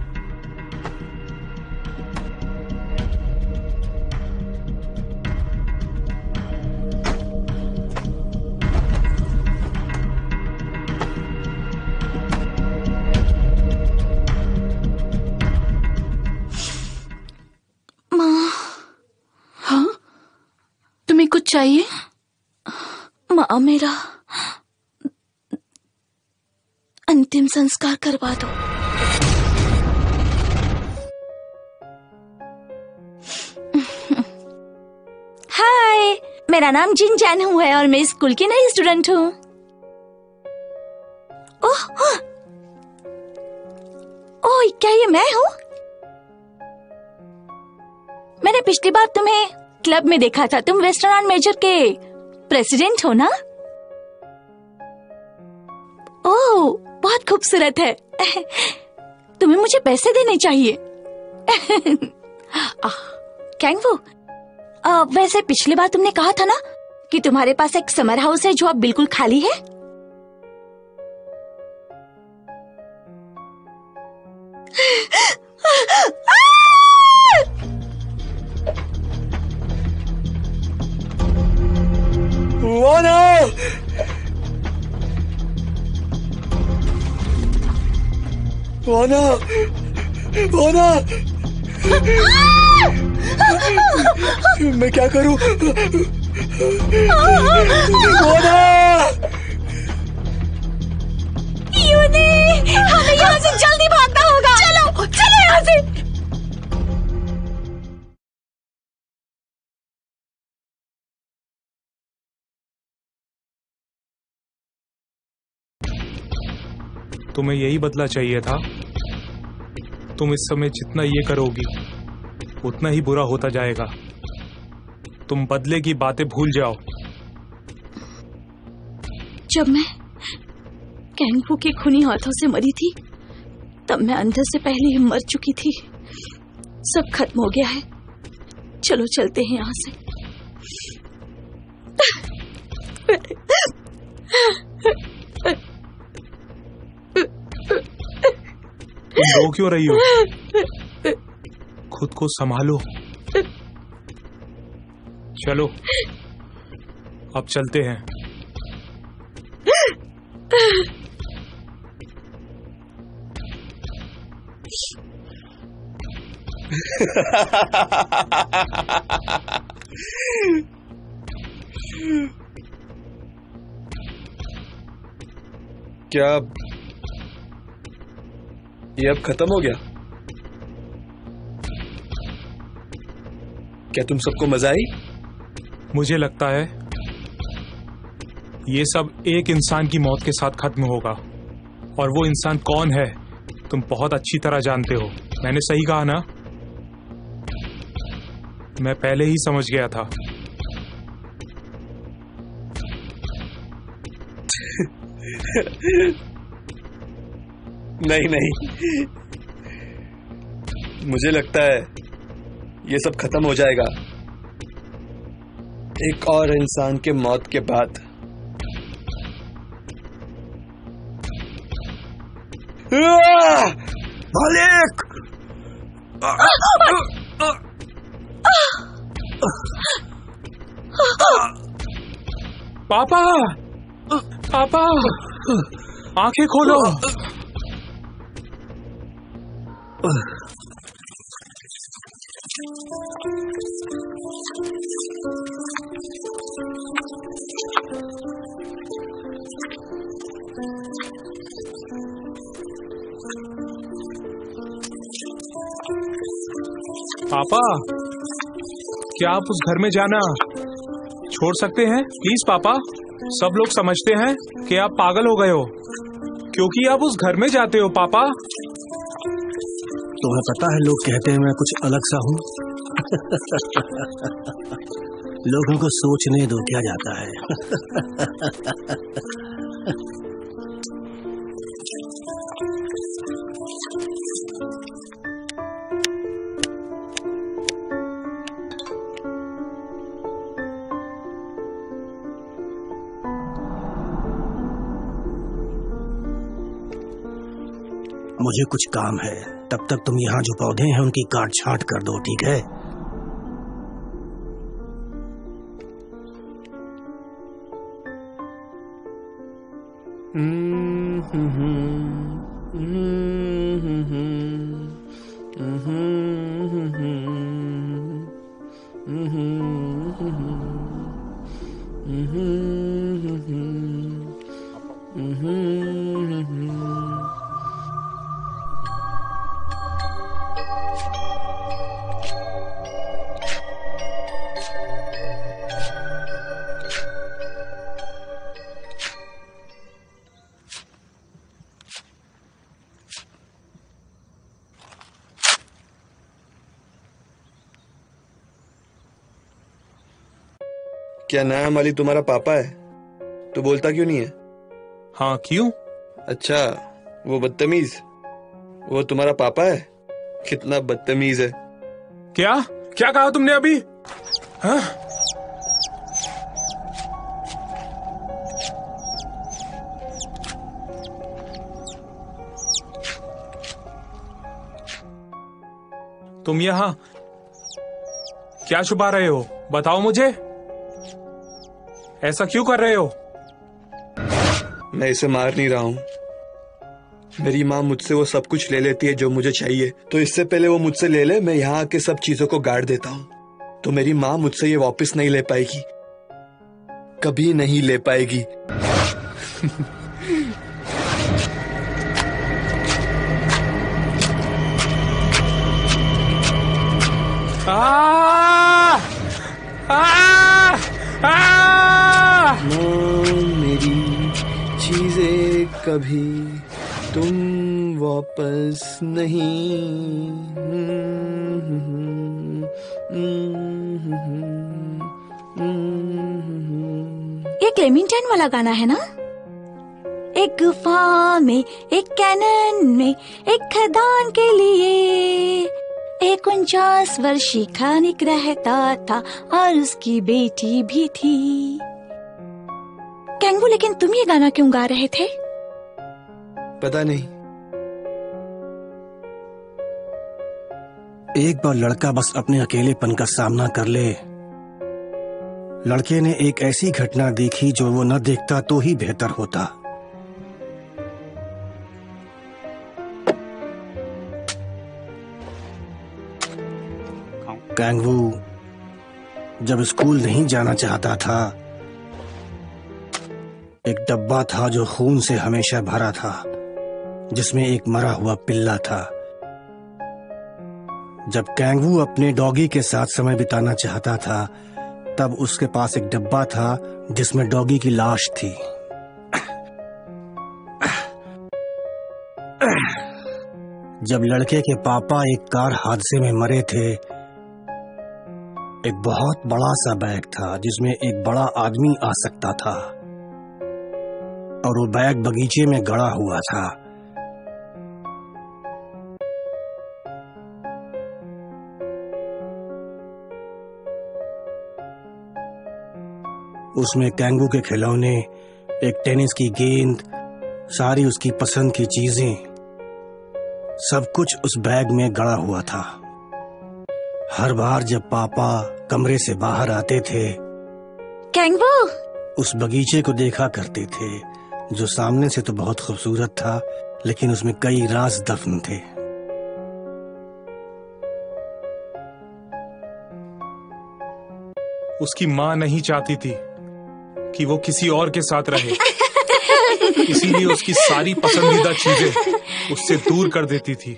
तुम्हें कुछ चाहिए? माँ, मेरा अंतिम संस्कार करवा दो। हाय, मेरा नाम जिन जानू है और मैं स्कूल की नई स्टूडेंट हूँ। ओह, ओह, क्या ये मैं हूँ? मैंने पिछली बार तुम्हें क्लब में देखा था। तुम वेस्टर्न मेजर के प्रेसिडेंट हो ना? ओह, बहुत खूबसूरत है। तुम्हें मुझे पैसे देने चाहिए। कैंगवू, वैसे पिछली बार तुमने कहा था ना कि तुम्हारे पास एक समर हाउस है जो अब बिल्कुल खाली है। वाना! वाना! वाना! मैं क्या करूं? वाना! यूनी, हमें यहाँ से जल्दी भागना होगा। चलो, चलो यहाँ से। तुम्हें यही बदला चाहिए था। तुम इस समय जितना ये करोगी उतना ही बुरा होता जाएगा। तुम बदले की बातें भूल जाओ। जब मैं कैंगवू के खूनी हाथों से मरी थी तब मैं अंदर से पहले ही मर चुकी थी। सब खत्म हो गया है। चलो चलते हैं यहाँ से। तुम रो क्यों रही हो? खुद को संभालो। चलो, अब चलते हैं। क्या ये अब खत्म हो गया? क्या तुम सबको मजा आई? मुझे लगता है ये सब एक इंसान की मौत के साथ खत्म होगा, और वो इंसान कौन है तुम बहुत अच्छी तरह जानते हो। मैंने सही कहा ना? मैं पहले ही समझ गया था। नहीं नहीं, मुझे लगता है ये सब खत्म हो जाएगा एक और इंसान के मौत के बाद। मालिक! पापा, पापा, आंखें खोलो। पापा, क्या आप उस घर में जाना छोड़ सकते हैं? प्लीज पापा। सब लोग समझते हैं कि आप पागल हो गए हो क्योंकि आप उस घर में जाते हो। पापा, तुम्हें पता है लोग कहते हैं मैं कुछ अलग सा हूँ। लोगों को सोचने दो क्या जाता है। मुझे कुछ काम है, तब तक तुम यहाँ जो पौधे हैं उनकी काट छांट कर दो, ठीक है? क्या नया माली तुम्हारा पापा है? तो बोलता क्यों नहीं है? हाँ, क्यों? अच्छा, वो बदतमीज, वो तुम्हारा पापा है? कितना बदतमीज है। क्या क्या कहा तुमने अभी? हाँ? तुम यहाँ क्या छुपा रहे हो? बताओ मुझे, ऐसा क्यों कर रहे हो? मैं इसे मार नहीं रहा हूं। मेरी माँ मुझसे वो सब कुछ ले लेती है जो मुझे चाहिए, तो इससे पहले वो मुझसे ले ले, मैं यहाँ आके सब चीजों को गाड़ देता हूँ। तो मेरी माँ मुझसे ये वापस नहीं ले पाएगी, कभी नहीं ले पाएगी। मेरी चीजें कभी तुम वापस नहीं। ये क्लेमेंटाइन वाला गाना है ना? एक गुफा में, एक कैनन में, एक खदान के लिए एक 49 वर्षीय खनिक रहता था और उसकी बेटी भी थी। कैंगवू, लेकिन तुम ये गाना क्यों गा रहे थे? पता नहीं। एक बार लड़का बस अपने अकेलेपन का सामना कर ले। लड़के ने एक ऐसी घटना देखी जो वो न देखता तो ही बेहतर होता। कैंगवू जब स्कूल नहीं जाना चाहता था, एक डब्बा था जो खून से हमेशा भरा था, जिसमें एक मरा हुआ पिल्ला था। जब कैंगवू अपने डॉगी के साथ समय बिताना चाहता था, तब उसके पास एक डब्बा था जिसमें डॉगी की लाश थी। जब लड़के के पापा एक कार हादसे में मरे थे, एक बहुत बड़ा सा बैग था जिसमें एक बड़ा आदमी आ सकता था, और वो बैग बगीचे में गड़ा हुआ था। उसमें कैंगू के खिलौने, एक टेनिस की गेंद, सारी उसकी पसंद की चीजें, सब कुछ उस बैग में गड़ा हुआ था। हर बार जब पापा कमरे से बाहर आते थे, कैंगवू उस बगीचे को देखा करते थे, जो सामने से तो बहुत खूबसूरत था, लेकिन उसमें कई राज दफन थे। उसकी माँ नहीं चाहती थी कि वो किसी और के साथ रहे, इसीलिए उसकी सारी पसंदीदा चीजें उससे दूर कर देती थी।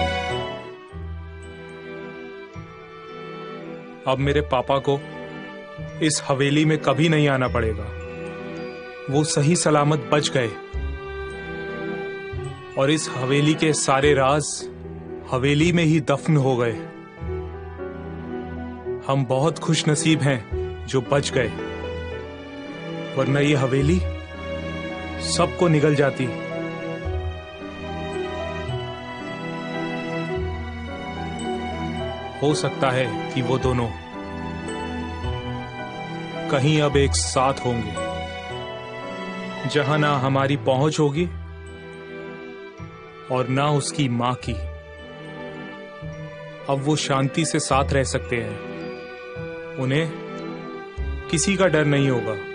अब मेरे पापा को इस हवेली में कभी नहीं आना पड़ेगा। वो सही सलामत बच गए और इस हवेली के सारे राज हवेली में ही दफन हो गए। हम बहुत खुशनसीब हैं जो बच गए, वरना ये हवेली सबको निगल जाती। हो सकता है कि वो दोनों कहीं अब एक साथ होंगे, जहां ना हमारी पहुंच होगी और ना उसकी मां की। अब वो शांति से साथ रह सकते हैं, उन्हें किसी का डर नहीं होगा।